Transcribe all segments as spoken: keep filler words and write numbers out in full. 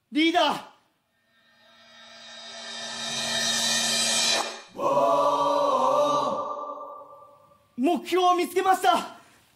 リーダー、目標を見つけました。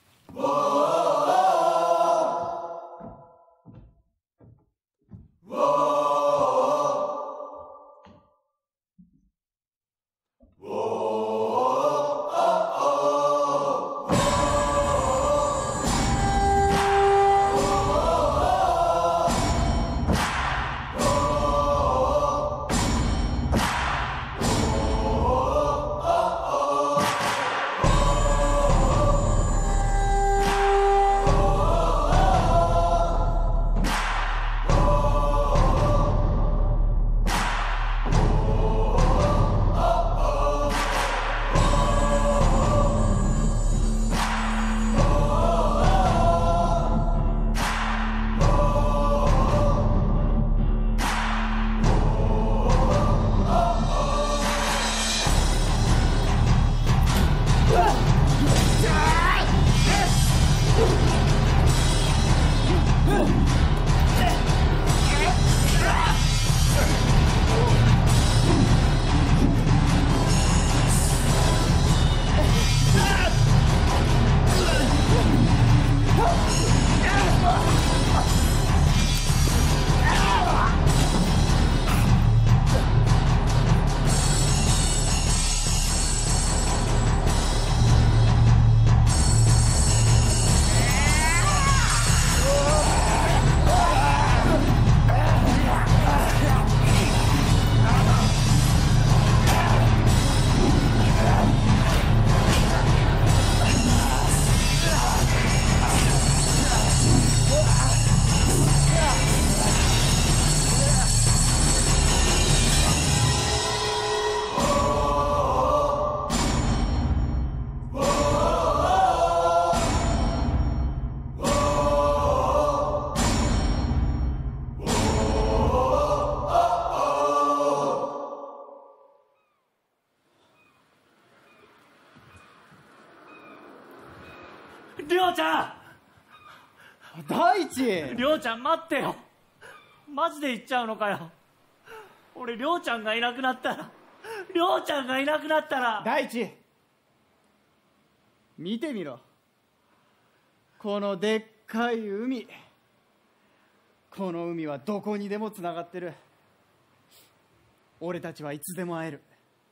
りょうちゃん、 大地、 りょうちゃん待ってよ。マジで行っちゃうのかよ。俺りょうちゃんがいなくなったらりょうちゃんがいなくなったら大地、見てみろ、このでっかい海。この海はどこにでもつながってる。俺たちはいつでも会える。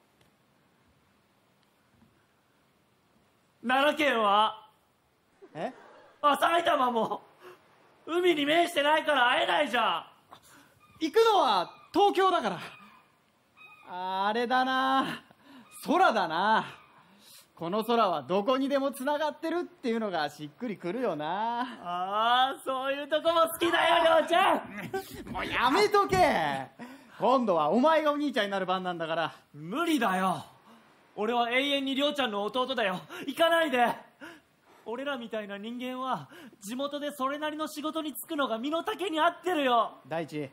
奈良県はえあ、埼玉も海に面してないから会えないじゃん。 行くのは東京だから。あれだな、空だな。この空はどこにでもつながってるっていうのがしっくりくるよな。 ああ、そういうとこも好きだよ、りょうちゃん。 もうやめとけ。今度はお前がお兄ちゃんになる番なんだから。 無理だよ。俺は永遠にりょうちゃんの弟だよ。行かないで。俺らみたいな人間は地元でそれなりの仕事に就くのが身の丈に合ってるよ。 大地、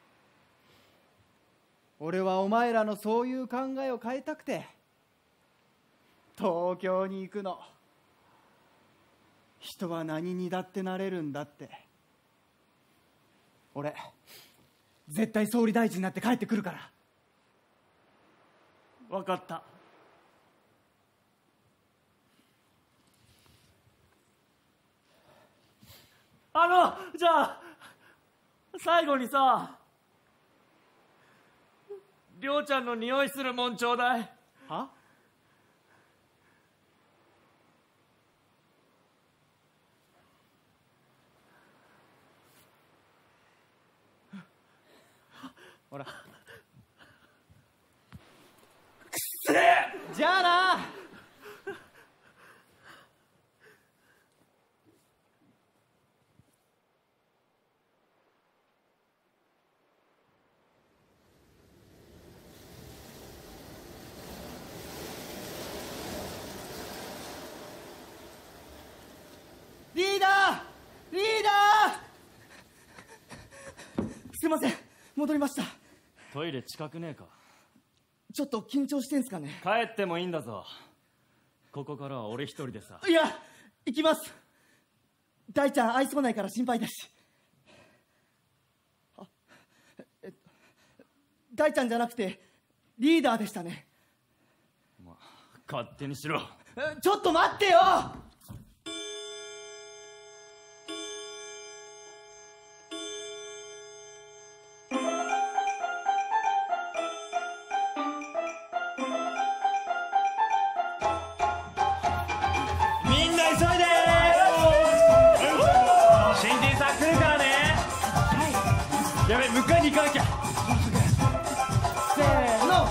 俺はお前らのそういう考えを変えたくて東京に行くの。人は何にだってなれるんだって。俺絶対総理大臣になって帰ってくるから。 分かった。あの、じゃあ最後にさ、りょうちゃんの匂いするもんちょうだい。 は？ほら。くせえ！ じゃあな。リーダー、リーダー。すいません、戻りました。 トイレ近くねえか？ ちょっと緊張してんすかね。 帰ってもいいんだぞ。ここからは俺一人でさ。 いや、行きます。大ちゃん愛想ないから心配だし。あ、 大ちゃんじゃなくてリーダーでしたね。 まあ、勝手にしろ。 ちょっと待ってよ。 みんな急いでー。新人さん来るからね。やべ、迎えに行かなきゃ。 せーの。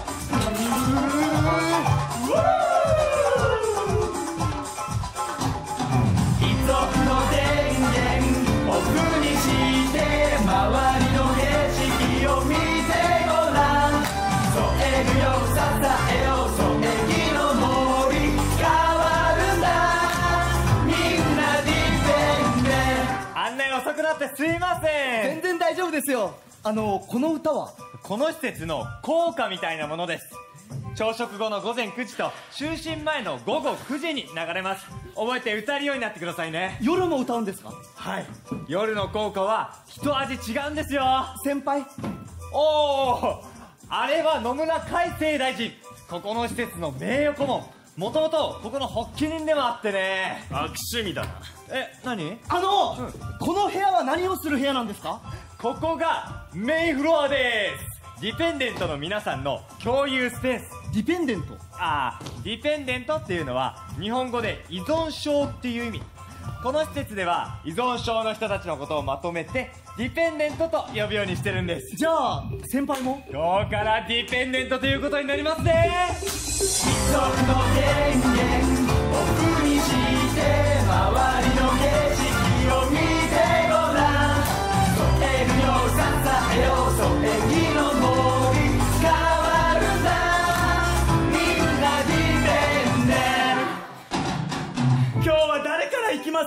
一族の電源オフにして周りの景色を見てごらん。添えるよ支えよ添え木の森変わるんだ。みんなディフェンデン。 案内遅くなってすいません。 全然大丈夫ですよ。あのこの歌はこの施設の校歌みたいなものです。朝食後の午前くじと就寝前の午後くじに流れます。覚えて歌えるようになってくださいね。 夜も歌うんですか？ はい、夜の校歌は一味違うんですよ。 先輩。 おお、あれは野村海生大臣。ここの施設の名誉顧問、もともとここの発起人でもあってね。 悪趣味だな。 え、何？ あの、この部屋は何をする部屋なんですか？ ここがメインフロアです。ディペンデントの皆さんの共有スペース。 ディペンデント。 ああ、ディペンデントっていうのは日本語で依存症っていう意味。この施設では依存症の人たちのことをまとめてディペンデントと呼ぶようにしてるんです。 じゃあ先輩も？ 今日からディペンデントということになりますね。 一族の電源オフにして周りの景色を見てごらん。添えるよ支えよ添え木の森変わるんだ。みんなディフェンデン。 今日は誰から行きます？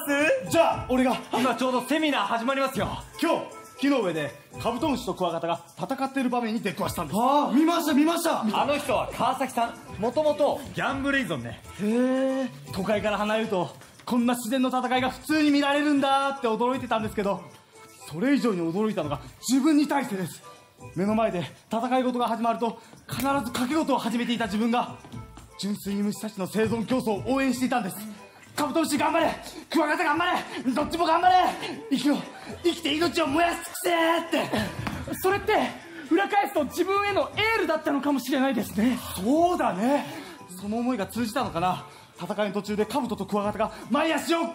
じゃあ俺が。 今ちょうどセミナー始まりますよ。 今日木の上でカブトムシとクワガタが戦っている場面に出くわしたんです。ああ、見ました見ました。 あの人は川崎さん。もともとギャンブル依存ね。 へえ。都会から離れるとこんな自然の戦いが普通に見られるんだって驚いてたんですけど、それ以上に驚いたのが自分に対してです。目の前で戦い事が始まると必ず賭け事を始めていた自分が純粋に虫たちの生存競争を応援していたんです。カブトムシ頑張れ、クワガタ頑張れ、どっちも頑張れ、生きろ、生きて命を燃やし尽くせって。それって裏返すと自分へのエールだったのかもしれないですね。そうだね。その思いが通じたのかな。戦いの途中でカブトとクワガタが前足をガッ。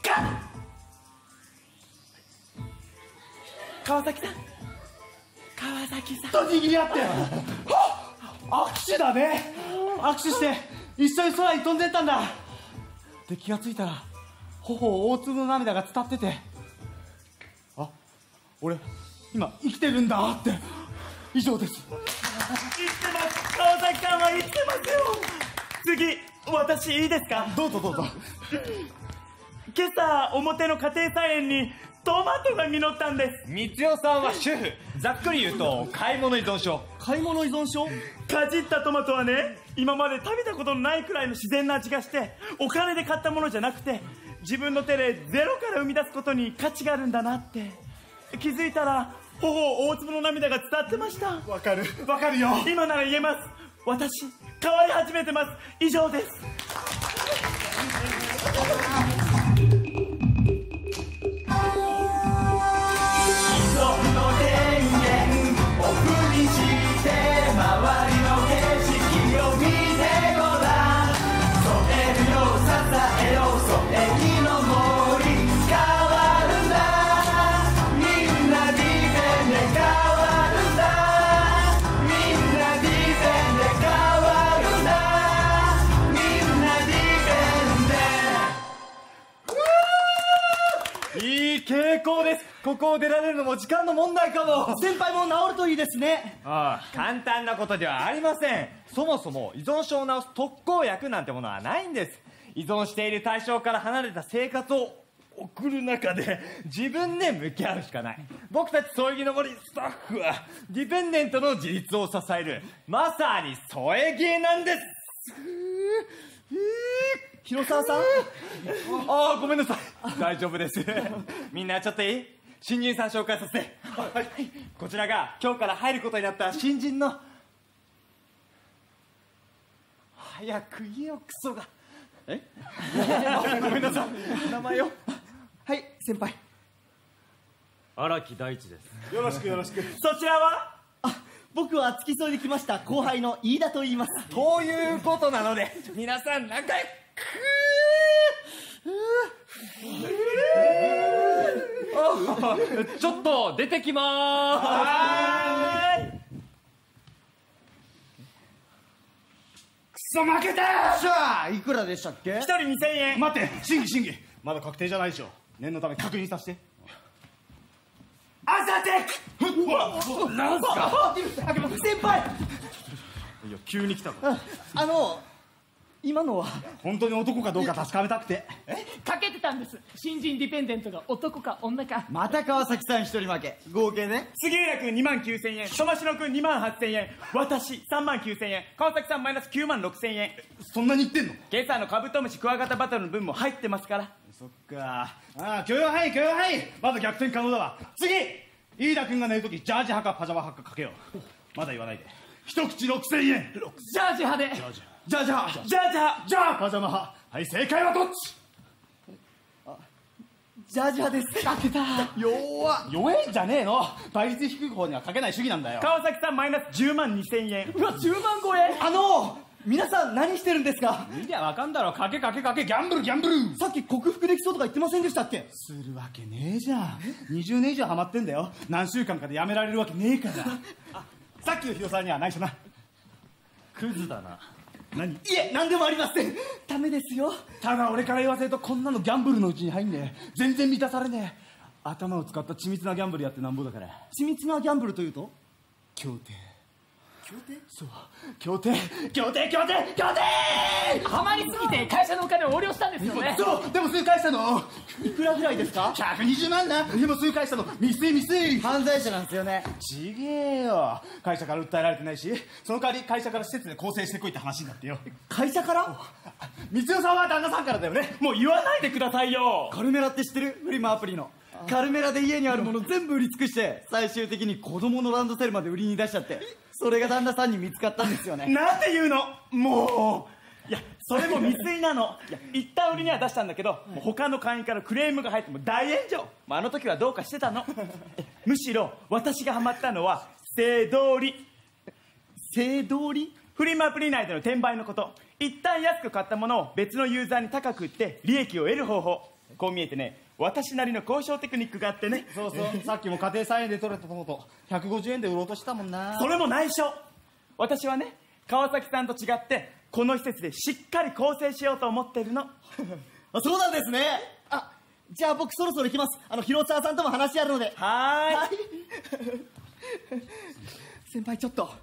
川崎さん、川崎さんと握り合って、はっ、握手だね。握手して一緒に空に飛んでったんだ。で気がついたら頬を大粒の涙が伝ってて、あ、俺今生きてるんだって。以上です。 生きてます。川崎さんは生きてますよ。次、私いいですか？ どうぞどうぞ。 今朝表の家庭菜園にトマトが実ったんです。 光代さんは主婦。ざっくり言うと買い物依存症。 買い物依存症？ かじったトマトはね、今まで食べたことのないくらいの自然な味がして、お金で買ったものじゃなくて自分の手でゼロから生み出すことに価値があるんだなって。気づいたら頬大粒の涙が伝わってました。 わかるわかるよ。 今なら言えます。私変わり始めてます。以上です。 成功です。ここを出られるのも時間の問題かも。 先輩も治るといいですね。 ああ、簡単なことではありません。そもそも依存症を治す特効薬なんてものはないんです。依存している対象から離れた生活を送る中で自分で向き合うしかない。僕たち添え木の森スタッフはディペンデントの自立を支えるまさに添え木なんです。 広沢さんああ、ごめんなさい。大丈夫です。みんなちょっといい？新人さん紹介させて。 はい、こちらが今日から入ることになった新人の。早く言えよクソが。えごめんなさい、名前を。はい、先輩。 荒木大地です。 よろしくよろしく。 そちらは？ あ、僕は付き添いで来ました後輩の飯田と言います。 ということなので皆さん仲良く。 ちょっと出てきまーす。 はーい。 くそ負けた。 じゃあいくらでしたっけ？ 一人にせんえん。 待って、審議審議、まだ確定じゃないでしょ。念のため確認させて。アサテック。うわ、なんすか。 先輩、 いや急に来たの。 あの今のは本当に男かどうか確かめたくて。 かけてたんです。新人ディペンデントが男か女か。 また川崎さん一人負け。合計ね。 杉浦君にまんきゅうせんえん、苫篠君にまんはっせんえん、私さんまんきゅうせんえん、川崎さんマイナスきゅうまんろくせんえん。 そんなに言ってんの？ 今朝のカブトムシクワガタバトルの分も入ってますから。 そっか。ああ、許容範囲許容範囲。まだ逆転可能だわ。次、飯田君が寝るときジャージ派かパジャマ派かかけよう。まだ言わないで。一口ろくせんえん。 ジャージ派で。 ジャージ。 じゃあじゃあじゃあじゃあじゃあパジャマ派。はい、正解はどっち？ ジャージ派です。 かけた。 弱っ。 弱えんじゃねえの。倍率低い方にはかけない主義なんだよ。 川崎さんマイナスじゅうまんにせんえん。 うわ、じゅうまん超え。 あの皆さん何してるんですか？ いや、わかんだろ。かけかけかけ、ギャンブルギャンブル。 さっき克服できそうとか言ってませんでしたっけ？ するわけねえじゃん。にじゅうねん以上ハマってんだよ。何週間かでやめられるわけねえから。さっきの広沢には内緒な。 クズだな。 何？ いえ、何でもありません。ダメですよ。 ただ俺から言わせると、こんなのギャンブルのうちに入んねえ。全然満たされねえ。頭を使った緻密なギャンブルやってなんぼだから。 緻密なギャンブルというと？ 協定。 協定？ そう、協定協定協定協定。 ハマりすぎて会社のお金を横領したんですよね。 そう、でも数回したの。 いくらぐらいですか？ ひゃくにじゅうまんな。でも数回したの。未遂未遂。 犯罪者なんですよね。 ちげえよ。会社から訴えられてないし、その代わり会社から施設で更生してこいって話になってよ。 会社から？ 光代さんは旦那さんからだよね。 もう言わないでくださいよ。 カルメラって知ってる？フリマアプリの。カルメラで家にあるもの全部売り尽くして最終的に子供のランドセルまで売りに出しちゃって、それが旦那さんに見つかったんですよね。 なんて言うのもう。いや、それも未遂なの。いや、一旦売りには出したんだけど、もう他の会員からクレームが入ってもう大炎上。まあ、あの時はどうかしてたの。むしろ私がハマったのは正通り。 正通り？ フリマアプリ内での転売のこと。一旦安く買ったものを別のユーザーに高く売って利益を得る方法。こう見えてね、私なりの交渉テクニックがあってね。 そうそう、さっきも家庭菜園で取れたトマトひゃくごじゅうえんで売ろうとしたもんな。 それも内緒。私はね、川崎さんと違ってこの施設でしっかり構成しようと思ってるの。 あ、そうなんですね。あ、じゃあ僕そろそろ行きます。あの広沢さんとも話あるので。 はーい。 はい先輩、ちょっと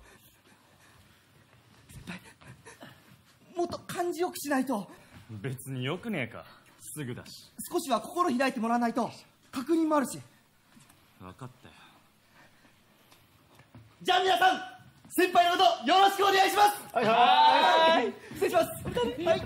先輩、もっと感じよくしないと。 別によくねえか。すぐだし。 少しは心開いてもらわないと。確認もあるし。 分かったよ。 じゃあ皆さん、先輩のことよろしくお願いします。 はいはい。 失礼します。はい。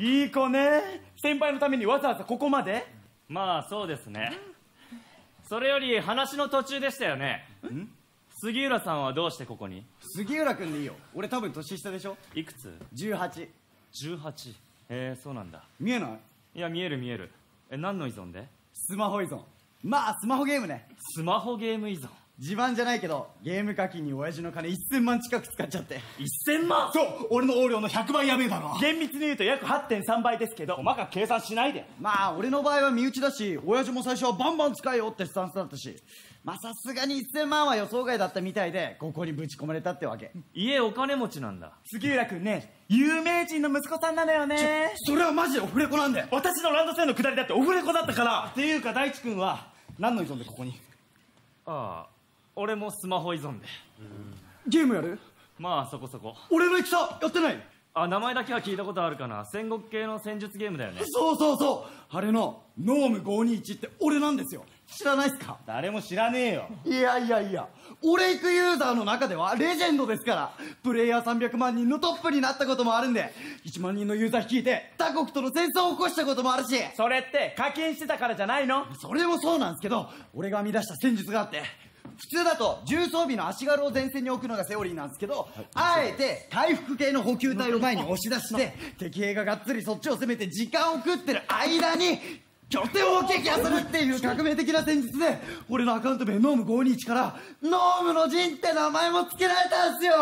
いい子ね。先輩のためにわざわざここまで。 まあそうですね。それより話の途中でしたよね。杉浦さんはどうしてここに？ 杉浦君でいいよ。俺多分年下でしょ。 いくつ？ じゅうはち。 じゅうはち。へえ、そうなんだ。 見えない？ いや、見える見える。え、何の依存で？ スマホ依存。まあスマホゲームね。 スマホゲーム依存。 自慢じゃないけどゲーム課金に親父の金せんまん近く使っちゃって。 せんまん？ そう、俺の横領のひゃくばいやべえだろ。 厳密に言うと約 はってんさんばいですけど、 細かく計算しないで。 まあ俺の場合は身内だし、親父も最初はバンバン使えよってスタンスだったし、まあさすがにせんまんは予想外だったみたいでここにぶち込まれたってわけ。 家お金持ちなんだ。 杉浦君ね、有名人の息子さんなのよね。 それはマジでオフレコなんだよ。 私のランドセルの下りだってオフレコだったから。 っていうか大地君は何の依存でここに？ ああ、俺もスマホ依存で。 ゲームやる？ まあそこそこ。 俺の戦やってない？ あ、名前だけは聞いたことあるかな。戦国系の戦術ゲームだよね。 そうそうそう、あれのノームごーにーいちって俺なんですよ。 知らないっすか？ 誰も知らねえよ。 いやいやいや、俺行くユーザーの中ではレジェンドですから。プレイヤーさんびゃくまんにんのトップになったこともあるんで、いちまんにんのユーザー率いて他国との戦争を起こしたこともあるし。 それって課金してたからじゃないの？ それもそうなんですけど、俺が編み出した戦術があって、普通だと重装備の足軽を前線に置くのがセオリーなんですけど、あえて回復系の補給隊を前に押し出して、敵兵ががっつりそっちを攻めて時間を食ってる間に拠点を撃破するっていう革命的な戦術で、俺のアカウント名ノームごーにーいちからノームの陣って名前も付けられたんすよ。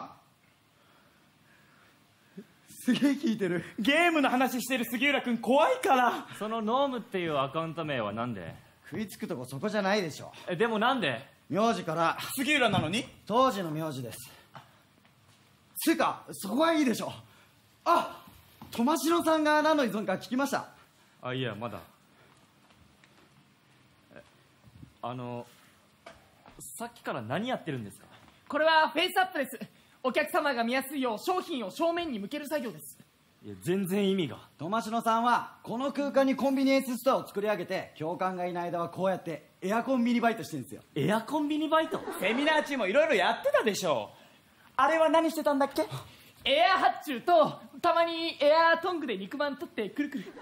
すげえ聞いてる。 ゲームの話してる杉浦君怖いから。 そのノームっていうアカウント名はなんで？ 食いつくとこそこじゃないでしょ。 えでもなんで？ 名字から杉浦なのに？ 当時の名字です。つうかそこはいいでしょ。あ、苫篠さんが何の依存か聞きました。 あ、いやまだ。えあのさっきから何やってるんですか？ これはフェイスアップです。お客様が見やすいよう商品を正面に向ける作業です。 いや全然意味が。 苫篠さんはこの空間にコンビニエンスストアを作り上げて、教官がいない間はこうやってエアコンビニバイトしてるんですよ。 エアコンビニバイト？ セミナー中もいろいろやってたでしょ。あれは何してたんだっけ？ エア発注とたまにエアトングで肉まん取ってくるくる。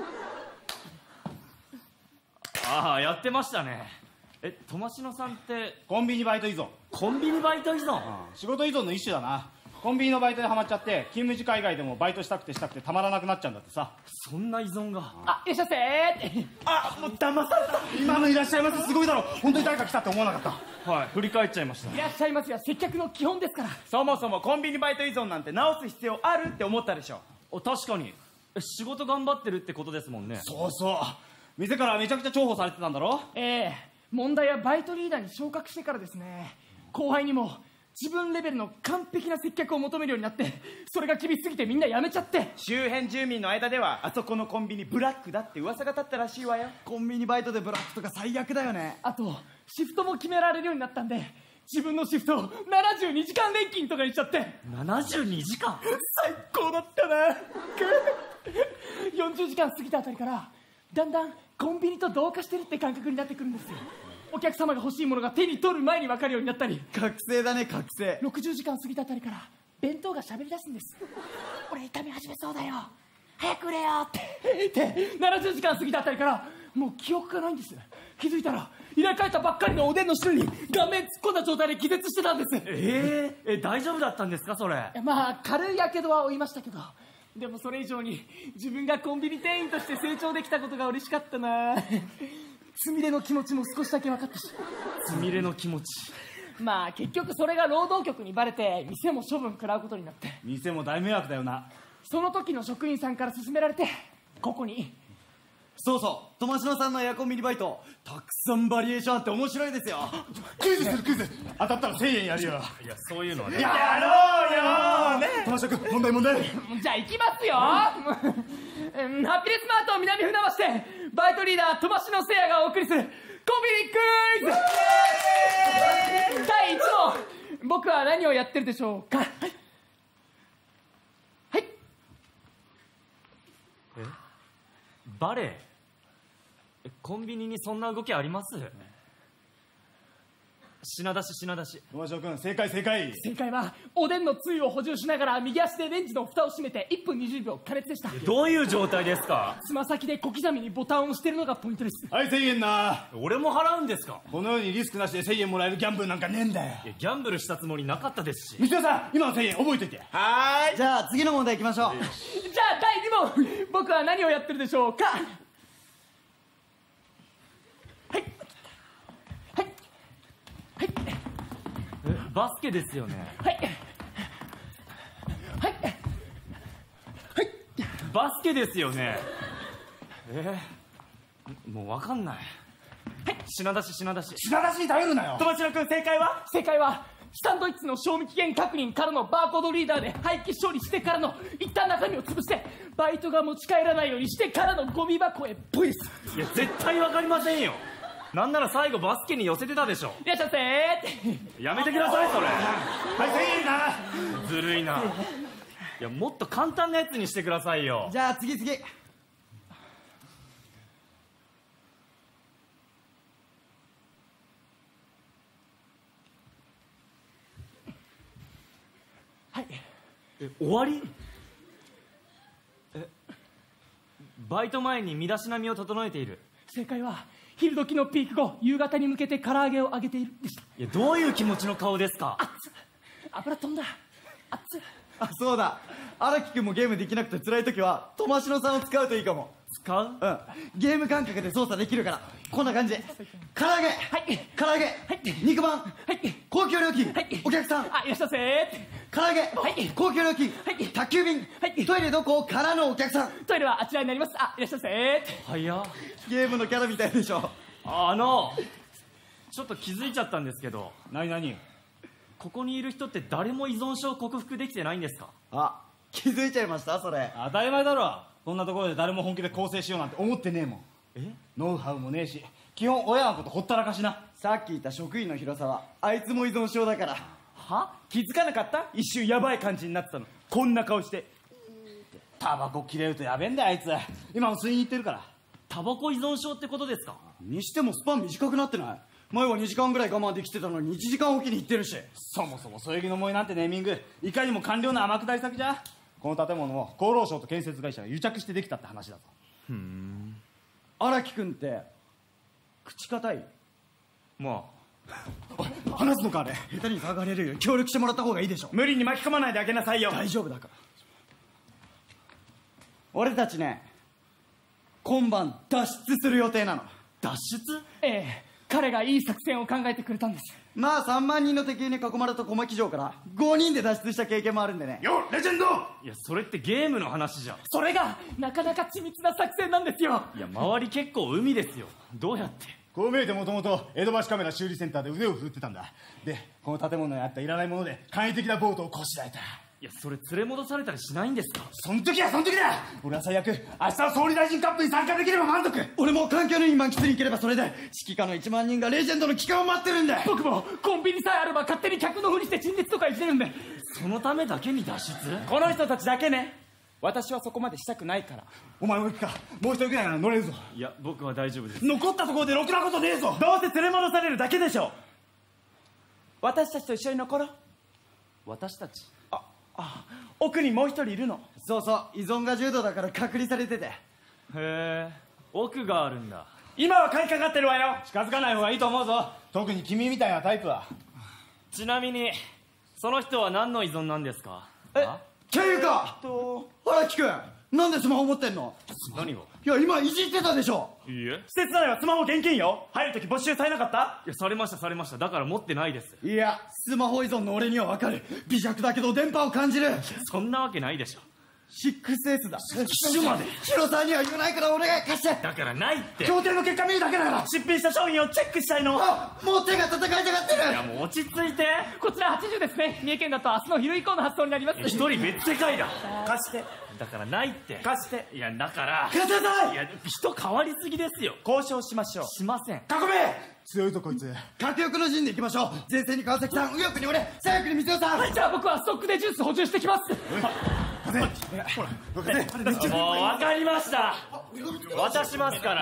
ああやってましたね。え苫篠さんってコンビニバイト依存。 コンビニバイト依存？ 仕事依存の一種だな。コンビニのバイトでハマっちゃって、勤務時間以外でもバイトしたくてしたくてたまらなくなっちゃうんだってさ。 そんな依存が。 あ、いらっしゃいませーって。 あ、もう騙された。 今のいらっしゃいますすごいだろ。本当に誰か来たって思わなかった。 はい振り返っちゃいました。 いらっしゃいますや接客の基本ですから。 そもそもコンビニバイト依存なんて直す必要あるって思ったでしょ。 お確かにえ仕事頑張ってるってことですもんね。 そうそう。店からめちゃくちゃ重宝されてたんだろ。 ええ問題はバイトリーダーに昇格してからですね。後輩にも自分レベルの完璧な接客を求めるようになって、それが厳しすぎてみんな辞めちゃって。 周辺住民の間ではあそこのコンビニブラックだって噂が立ったらしいわよ。 コンビニバイトでブラックとか最悪だよね。 あとシフトも決められるようになったんで、自分のシフトをななじゅうにじかん錬金とかにしちゃって。 ななじゅうにじかん？ 最高だったな。 よんじゅうじかん過ぎたあたりからだんだんコンビニと同化してるって感覚になってくるんですよ。お客様が欲しいものが手に取る前に分かるようになったり。 覚醒だね覚醒。 ろくじゅうじかん過ぎたあたりから弁当が喋り出すんです。俺痛み始めそうだよ早く売れよってでななじゅうじかん過ぎたあたりからもう記憶がないんです。気づいたら入れ替えたばっかりのおでんの汁に顔面突っ込んだ状態で気絶してたんです。 えー、え大丈夫だったんですかそれ？ まあ軽いやけどは負いましたけど、でもそれ以上に自分がコンビニ店員として成長できたことが嬉しかったな。つみれの気持ちも少しだけ分かったし。 つみれの気持ち。 まあ結局それが労働局にバレて店も処分食らうことになって。 店も大迷惑だよな。 その時の職員さんから勧められてここに。 そうそう、苫篠さんのエアコンビニバイトたくさんバリエーションあって面白いですよ。 クイズするクイズ。当たったらせんえんやるよ。 いやそういうのはね。 やろうよね。 苫篠君問題問題。 じゃあ行きますよ。うんハピネスマート南船橋でバイトリーダー苫篠聖也がお送りするコンビニクイズだいいち問。僕は何をやってるでしょうか。はい、はい、 えバレエ？えコンビニにそんな動きあります？品出し品出し。 苫篠君正解正解。 正解はおでんのつゆを補充しながら右足でレンジの蓋を閉めていっぷんにじゅうびょう加熱でした。 どういう状態ですか？ つま先で小刻みにボタンを押してるのがポイントです。 はいせんえんな。 俺も払うんですか？ このようにリスクなしでせんえんもらえるギャンブルなんかねえんだよ。 いやギャンブルしたつもりなかったですし。 三田さん今のせんえん覚えといて。 はーい。 じゃあ次の問題いきましょう。 じゃあだいに問。僕は何をやってるでしょうか。はいはいはいえバスケですよね。 はいはいバスケですよね。えー、もう分かんない。品出し品出し。 品出しに頼るなよ。 苫篠君正解は？ 正解はスタンドイッチの賞味期限確認からのバーコードリーダーで廃棄処理してからの一旦中身を潰してバイトが持ち帰らないようにしてからのゴミ箱へポイです。 いや絶対分かりませんよ。なんなら最後バスケに寄せてたでしょ。 いらっしゃいませーって。 やめてくださいそれ。 はいせんえんな。 ずるいな。いやもっと簡単なやつにしてくださいよ。 じゃあ次次。 はい。 え、終わり？え、バイト前に身だしなみを整えている。 正解は昼時のピーク後、夕方に向けて唐揚げを揚げているでした。 いや、どういう気持ちの顔ですか？ 熱っ、油飛んだ。熱っ。 あ、そうだ、荒木君もゲームできなくて辛い時はトマシノさんを使うといいかも。 使う？ うん、ゲーム感覚で操作できるから。こんな感じで唐揚げ、 はい唐揚げ、 はい肉まん、 はい高級料金、 はいお客さん、 あ、いらっしゃいませ。 唐揚げ、 はい高級料金、 はい宅急便、 はいトイレどこからのお客さん。 トイレはあちらになります。あ、いらっしゃいませ。 早っ。 ゲームのキャラみたいでしょ。 あのちょっと気づいちゃったんですけど、 何何？ ここにいる人って誰も依存症を克服できてないんですか？ あ、気づいちゃいました？それ当たり前だろ。こんなところで誰も本気で構成しようなんて思ってねえもん。 え？ ノウハウもねえし、基本親のことほったらかしな。 さっき言った職員の広沢、あいつも依存症だから。 は？気づかなかった？一瞬やばい感じになってたの。こんな顔して。 タバコ切れるとやべえんだよあいつ。今も吸いに行ってるから。 タバコ依存症ってことですか？ にしてもスパン短くなってない？前はにじかんぐらい我慢できてたのにいちじかんおきに行ってるし。 そもそも添え木の森なんてネーミング、いかにも官僚の天下り先じゃ。この建物も厚労省と建設会社が癒着してできたって話だぞ。 ふーん。 荒木君って口堅い？ ま話すのかあれ。下手に騒がれるより協力してもらった方がいいでしょ。 無理に巻き込まないであげなさいよ。 大丈夫だから。俺たちね、今晩脱出する予定なの。 脱出？ ええ、彼がいい作戦を考えてくれたんです。 まあさんまんにんの敵に囲まれた小牧城からごにんで脱出した経験もあるんでね。 よレジェンド。 いや、それってゲームの話じゃん。 それがなかなか緻密な作戦なんですよ。 いや、周り結構海ですよ。どうやって？ こう見えてもともと江戸橋カメラ修理センターで腕を振るってたんだ。でこの建物にあったいらないもので簡易的なボートをこしらえた。 いや、それ連れ戻されたりしないんですか？ そん時はそん時だ。俺は最悪明日の総理大臣カップに参加できれば満足。 俺も環境のいい満喫に行ければそれで、指揮下のいちまんにんがレジェンドの帰還を待ってるんだ。 僕もコンビニさえあれば勝手に客のふりして陳列とかしてるんで。 そのためだけに脱出？ この人たちだけね。私はそこまでしたくないから。 お前も行くか。もう一人ぐらいなら乗れるぞ。 いや、僕は大丈夫です。 残ったところでろくなことねえぞ。 どうせ連れ戻されるだけでしょ。私たちと一緒に残ろう。 私たち？ あ、あ、奥にもう一人いるの。 そうそう、依存が重度だから隔離されてて。 へえ、奥があるんだ。 今は買いかかってるわよ。 近づかない方がいいと思うぞ。特に君みたいなタイプは。 ちなみにその人は何の依存なんですか？ えあ？ ていうか、 と荒木君、なんでスマホ持ってんの？ 何を？ いや、今いじってたでしょ。 いいえ。 施設内はスマホ現金よ。入るとき没収されなかった？ いや、されましたされました。だから持ってないです。 いや、スマホ依存の俺にはわかる。微弱だけど電波を感じる。 そんなわけないでしょ。 シックスエス だ。 機種まで。 広沢には言わないからお願い貸して。 だからないって。 協定の結果見るだけだから。 出品した商品をチェックしたいの。 あ、もう手が戦いたがってる。 いや、もう落ち着いて。 こちらはちじゅうですね。三重県だと明日の昼以降の発送になります。 一人別世界だ。 貸してだからないって。 貸して。 いや、だから。 貸せない。 いや、人変わりすぎですよ。 交渉しましょう。 しません。 囲め。強いぞこいつ。 核翼の陣で行きましょう。前線に川崎さん、右翼に俺、左翼に水尾さん。 じゃあ僕はストックでジュース補充してきます。 もう分かりました。渡しますから。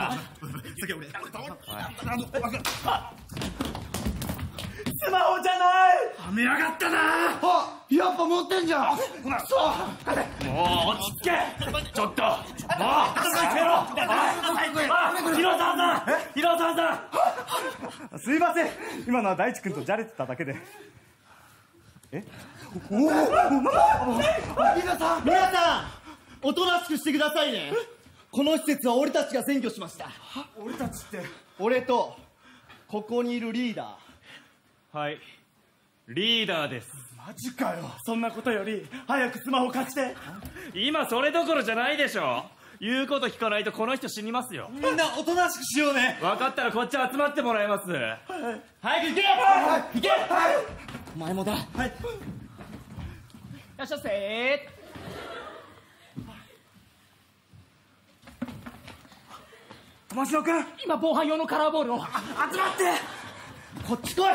スマホじゃない。 はめやがったな。 あ、やっぱ持ってんじゃん。 もう落ち着け。ちょっと。もうやめろ。あ、広沢さん。広沢さん。 すいません。今のは大地君とじゃれてただけで。 皆さん、皆さん、おとなしくしてくださいね。この施設は俺たちが占拠しました。 俺たちって。 俺とここにいるリーダー。 はい。リーダーです。 マジかよ。 そんなことより早くスマホ貸して。 今それどころじゃないでしょ。言うこと聞かないとこの人死にますよ。 みんなおとなしくしようね。 分かったらこっち集まってもらいます。 早く行け。行け。お前もだ。はい。 いらっしゃいませ。 玉城君、 今防犯用のカラーボールを。 集まってこっち来い。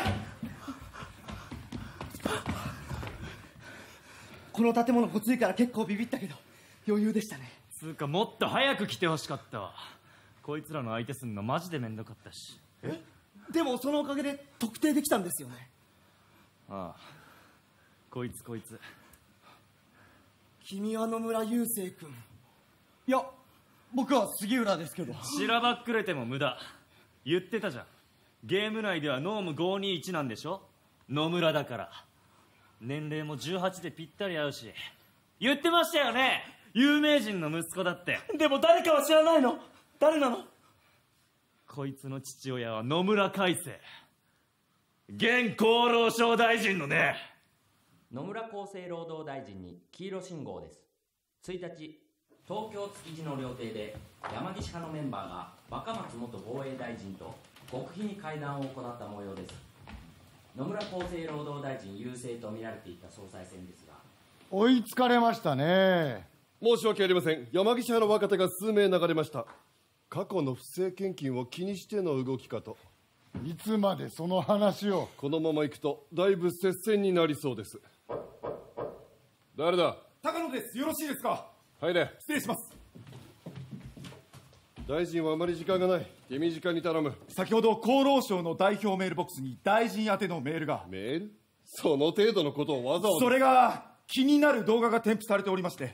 この建物ごついから結構ビビったけど余裕でしたね。 つうかもっと早く来てほしかったわ。こいつらの相手すんのマジでめんどかったし。 え、でもそのおかげで特定できたんですよね。 ああ、こいつこいつ君は野村雄星君。 いや僕は杉浦ですけど。 しらばっくれても無駄。言ってたじゃん、ゲーム内ではノームごにいちなんでしょ。野村だから。年齢もじゅうはちでぴったり合うし。言ってましたよね、有名人の息子だって。 でも誰かは知らないの。誰なの？ こいつの父親は野村海生、現厚労省大臣のね。 野村厚生労働大臣に黄色信号です。ついたち、東京築地の料亭で山岸派のメンバーが若松元防衛大臣と極秘に会談を行った模様です。野村厚生労働大臣優勢と見られていた総裁選ですが、 追いつかれましたね。 申し訳ありません。山岸派の若手が数名流れました。過去の不正献金を気にしての動きかと。 いつまでその話を。 このまま行くとだいぶ接戦になりそうです。誰だ？ 高野です。よろしいですか？ 入れ。 失礼します。 大臣はあまり時間がない。手短に頼む。 先ほど厚労省の代表メールボックスに大臣宛てのメールが。 メール？その程度のことをわざわざ。 それが気になる動画が添付されておりまして。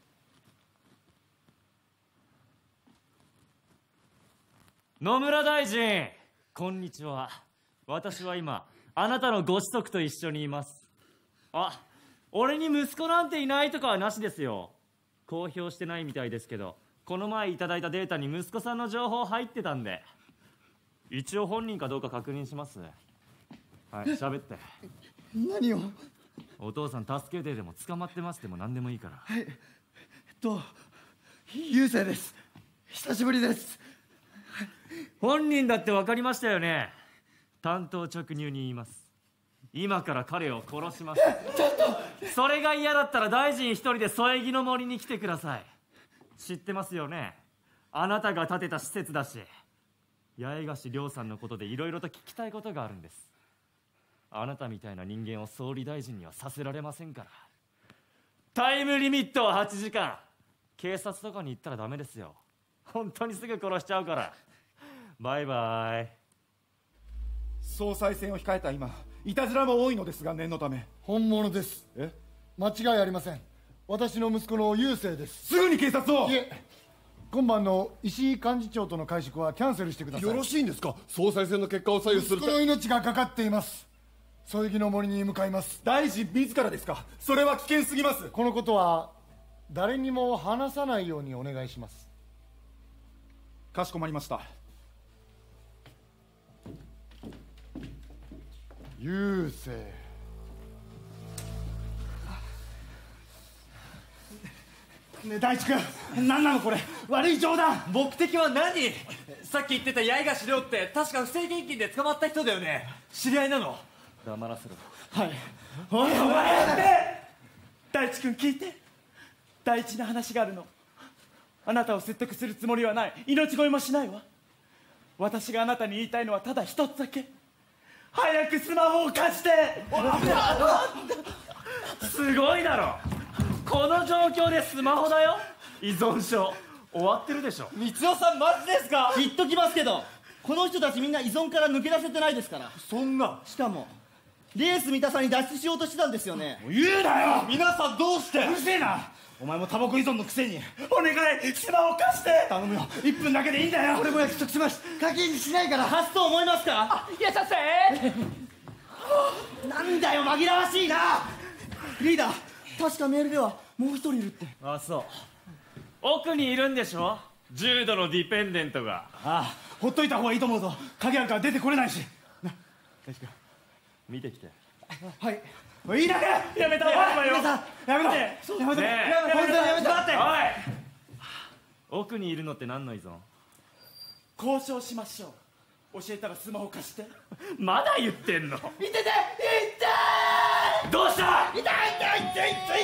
野村大臣、こんにちは。私は今あなたのご子息と一緒にいます。あ、俺に息子なんていないとかはなしですよ。公表してないみたいですけど、この前いただいたデータに息子さんの情報入ってたんで、一応本人かどうか確認します。はい、喋って。 何を？ お父さん助けてでも捕まってますでも何でもいいから。 はい、えっと雄星です。久しぶりです。 本人だって分かりましたよね。単刀直入に言います。今から彼を殺します。 ちょっとそれが嫌だったら大臣一人で添え木の森に来てください。知ってますよね、あなたが建てた施設だし。八重樫亮さんのことでいろいろと聞きたいことがあるんです。あなたみたいな人間を総理大臣にはさせられませんから。タイムリミットははちじかん。警察とかに行ったらダメですよ。本当にすぐ殺しちゃうから。バイバイ。 総裁選を控えた今、いたずらも多いのですが念のため。 本物です。 え？ 間違いありません。私の息子の雄星です。 すぐに警察を。 いえ、今晩の石井幹事長との会食はキャンセルしてください。 よろしいんですか？総裁選の結果を左右すると。 息子の命がかかっています。添木の森に向かいます。 大臣自らですか？それは危険すぎます。 このことは誰にも話さないようにお願いします。 かしこまりました。 雄星。 ねえ大地君、何なのこれ。悪い冗談。 目的は何？さっき言ってた八重樫亮って確か不正献金で捕まった人だよね。知り合いなの？ 黙らせろ。 はい。おいお前って大地君聞いて。大事な話があるの。あなたを説得するつもりはない。命乞いもしないわ。私があなたに言いたいのはただ一つだけ。早くスマホを貸して。 すごいだろ、この状況でスマホだよ。依存症終わってるでしょ。 光代さんマジですか？言っときますけど、この人たちみんな依存から抜け出せてないですから。 そんな。 しかもレース三田さんに脱出しようとしてたんですよね。 言うなよ。 皆さんどうして？ うるせえな。お前もタバコ依存のくせに。 お願い、スマホ貸して。 頼むよ、いっぷんだけでいいんだよ。 俺も約束します。課金しないから貸すと思いますか？ いらっしゃいせなんだよ紛らわしいな。リーダー、確かメールではもう一人いるって。 あ、そう。奥にいるんでしょ、重度のディペンデントが。 ああ、ほっといた方がいいと思うぞ。鍵あるから出てこれないしな。大地君、 見てきて。 はい。いいだけ。 やめた方がいいわよ。 やめろ。 ねえ、 やめろ。 ねえ、 やめろ。本当にやめろ。 待って。 おい、奥にいるのって何の依存？ 交渉しましょう。教えたらスマホ貸して。 まだ言ってんの？ 痛てて痛い。 どうした痛い痛い痛い痛い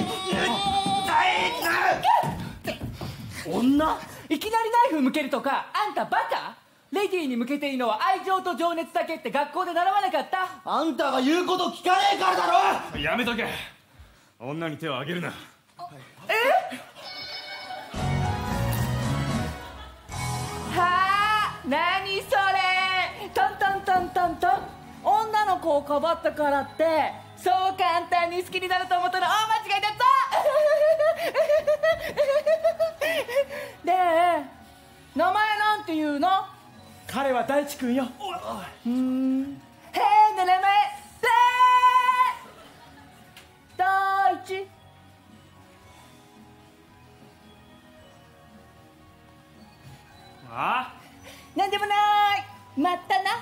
痛い痛い。 女いきなりナイフ向けるとか、あんたバカ？レディーに向けていいのは愛情と情熱だけって学校で習わなかった？ あんたが言うこと聞かねえからだろ。 やめとけ。女に手を挙げるな。 え？はあ、何それ。トントントントントン。女の子をかばったからってそう簡単に好きになると思ったら大間違いだったで名前なんて言うの？ 彼は大地君よ。 うーん。変な名前で大地。 あなんでもない。まったな。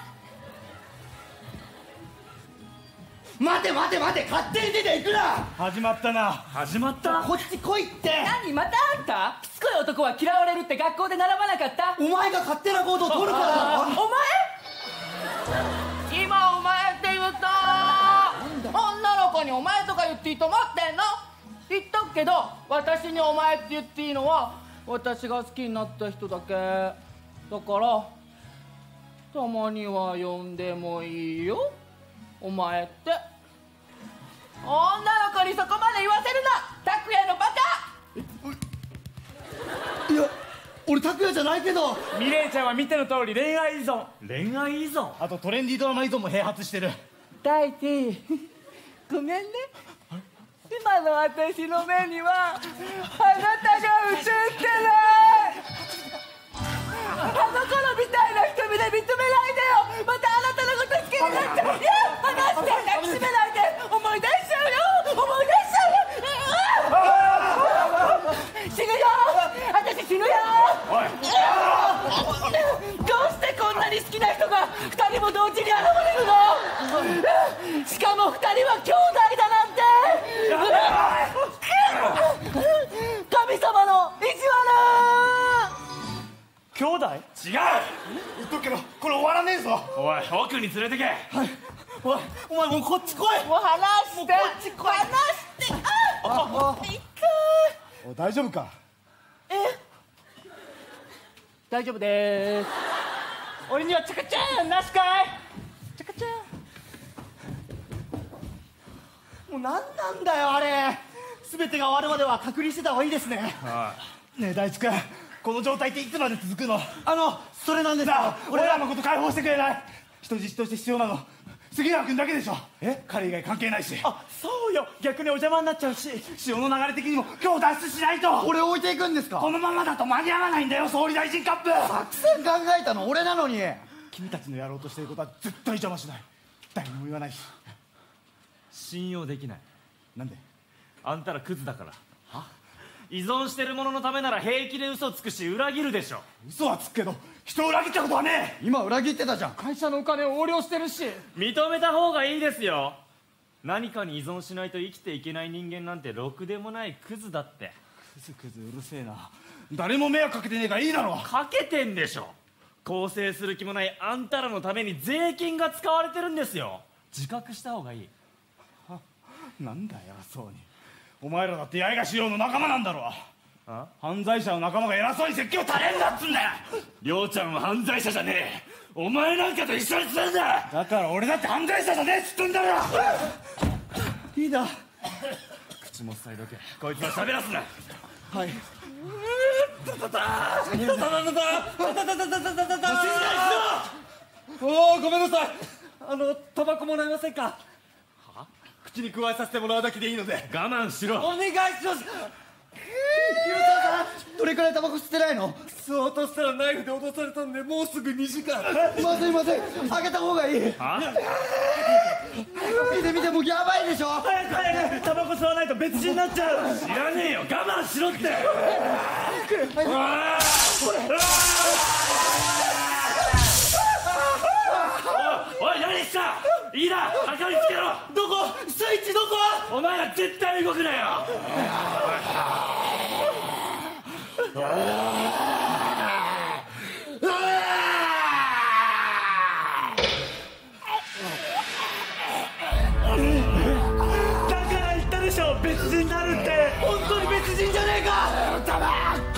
待て待て待て、勝手に出ていくな。 始まったな。 始まったこっち来いって。 何またあんた？しつこい男は嫌われるって学校で習わなかった？ お前が勝手な行動を取るからだろ。 お前？今お前って言った。女の子にお前とか言っていいと思ってんの？言っとくけど、私にお前って言っていいのは私が好きになった人だけだから、たまには呼んでもいいよ、お前って。女の子にそこまで言わせるな、拓也のバカ。 いや、俺拓也じゃないけど。 ミレイちゃんは見ての通り恋愛依存。 恋愛依存。 あとトレンディードラマ依存も併発してる。 大地、ごめんね。今の私の目にはあなたが映ってない。あの頃みたいな瞳で見つめないでよ。またあなたのこと好きになっちゃう。いや、離して、抱きしめないで。思い出しちゃうよ、思い出しちゃうよ。死ぬよ、私死ぬよ。どうしてこんなに好きな人がふたりも同時に現れるの？しかもふたりは兄弟だなんて。神様の意地悪。 兄弟？ 違う。 言っとくけどこれ終わらねえぞ。 おい、奥に連れてけ。 はい。おい、お前もうこっち来い。 もう離して、 こっち来い。 離して。ああ、痛い。 おい大丈夫か？ え、大丈夫でーす。俺にはチャカチャンなしかい。チャカチャン。 もう何なんだよあれ。全てが終わるまでは隔離してた方がいいですね。 ねえ大地君、この状態っていつまで続くの？ あのそれなんですなあ、 けど、 俺らのこと解放してくれない？人質として必要なの杉浦君だけでしょ。え、彼以外関係ないし。 あ、そうよ、逆にお邪魔になっちゃうし。 潮の流れ的にも今日脱出しないと。 俺置いていくんですか？ このままだと間に合わないんだよ、総理大臣カップ。 作戦考えたの俺なのに。 君たちのやろうとしていることは絶対邪魔しない。誰にも言わないし。 信用できない。 なんで？ あんたらクズだから。は？依存してるもののためなら平気で嘘つくし裏切るでしょ。 嘘はつくけど人を裏切ったことはねえ。 今裏切ってたじゃん。 会社のお金を横領してるし。 認めた方がいいですよ。何かに依存しないと生きていけない人間なんてろくでもないクズだって。 クズクズうるせえな。誰も迷惑かけてねえからいいだろ。 かけてんでしょ。更生する気もないあんたらのために税金が使われてるんですよ。自覚した方がいい。 なんだ偉そうに。お前らだって八重樫亮の仲間なんだろ。あ、犯罪者の仲間が偉そうに説教垂れんだっつんだよ。 亮ちゃんは犯罪者じゃねえ。お前なんかと一緒にするんだ。 だから俺だって犯罪者じゃねえっつってんだろ。 リーダー。 口も塞いどけ。こいつは喋らすな。 はい。 おお、ごめんなさい。あのタバコもらえませんか？は？口に加えさせてもらうだけでいいので。 我慢しろ。 お願いします。 ユウタさん、どれくらいタバコ吸ってないの？ 吸おうとしたらナイフで脅されたんで、もうすぐにじかん。 まずいまずい、あげた方がいい。 は？ 見て見て、もうやばいでしょ。 早く早く、タバコ吸わないと別人になっちゃう。 知らねえよ、我慢しろって。おい、何した？いいな、墓につけろ。 どこ？スイッチどこ？ お前ら絶対動くなよ。 だから言ったでしょ、別人になるって。本当に別人じゃねえか。 タバコ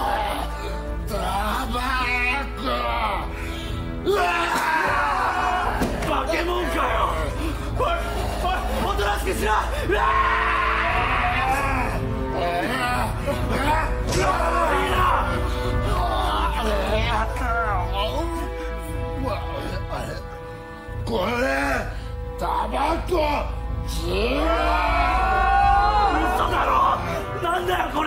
タバコうわ化け物かよ。 おいおい、おとなしくしろ。うわこれタバコ嘘だろ。なんだよこ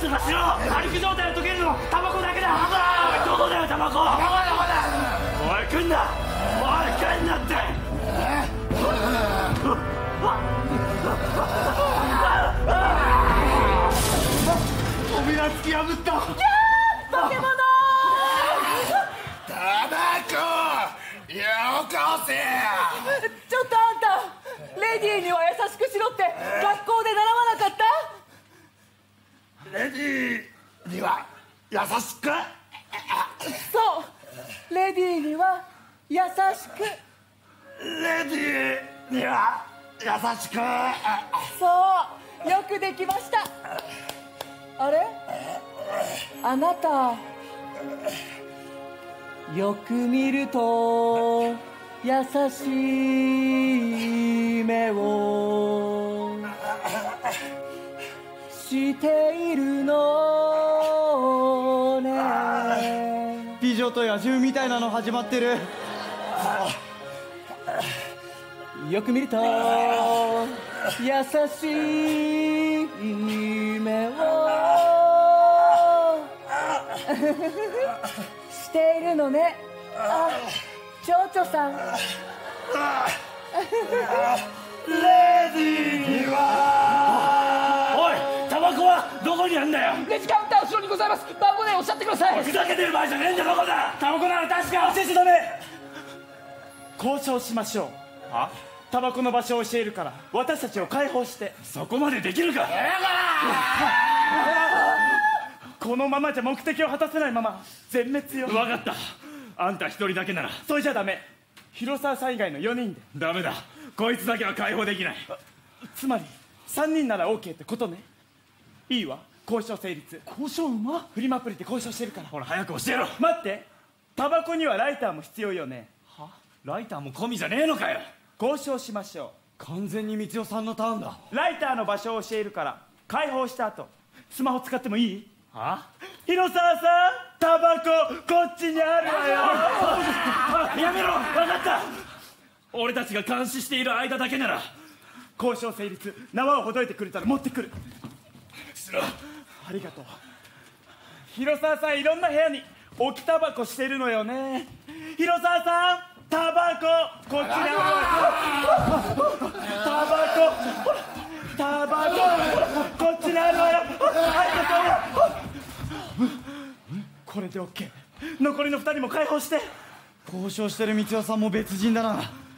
とかしろ。歩く状態を解けるのはタバコだけだ。おいどこだよタバコ。タバコどこだ。おい来んな、おい来んなって。 扉突き破った。 キャー化け物。 タバコよこせ。 ちょっとあんた、レディーには優しくしろって学校で習わなかった？ レディーには優しく。 そう、レディーには優しく。 レディーには優しく。 そう、よくできました。あれ？あなたよく見ると優しい目をしているのね。 美女と野獣みたいなの始まってる。 よく見ると優しい目をしているのね。あ、蝶々さん。 レディーには。 おい、タバコはどこにあるんだよ。レジカウンター後ろにございます。番号でおっしゃってください。ふざけてる場合じゃねえんだ。どこだ。タバコなら確か。教えちゃダメ。 交渉しましょう。は？タバコの場所を教えるから私たちを解放して。 そこまでできるか。 このままじゃ目的を果たせないまま全滅よ。 分かった。あんた一人だけなら。 それじゃダメ。広沢さん以外のよにんで。 ダメだ、こいつだけは解放できない。 つまりさんにんなら オーケー ってことね。いいわ、交渉成立。 交渉うま。 フリマアプリで交渉してるから。 ほら早く教えろ。 待って、タバコにはライターも必要よね。 は？ライターも込みじゃねえのかよ。 交渉しましょう。完全に光代さんのターンだ。 ライターの場所を教えるから解放した後スマホ使ってもいい？ は？ 広沢さん、タバコこっちにあるわよ。 やめろ。分かった。俺たちが監視している間だけなら。 交渉成立。縄をほどいてくれたら持ってくる。 しろ。 ありがとう。広沢さん、いろんな部屋に置きタバコしてるのよね。広沢さん、タバコこっちにあるわよ。タバコタバコこっちにあるわよ。ありがとう。これで オーケー。 残りのふたりも解放して。 交渉してる光代さんも別人だな。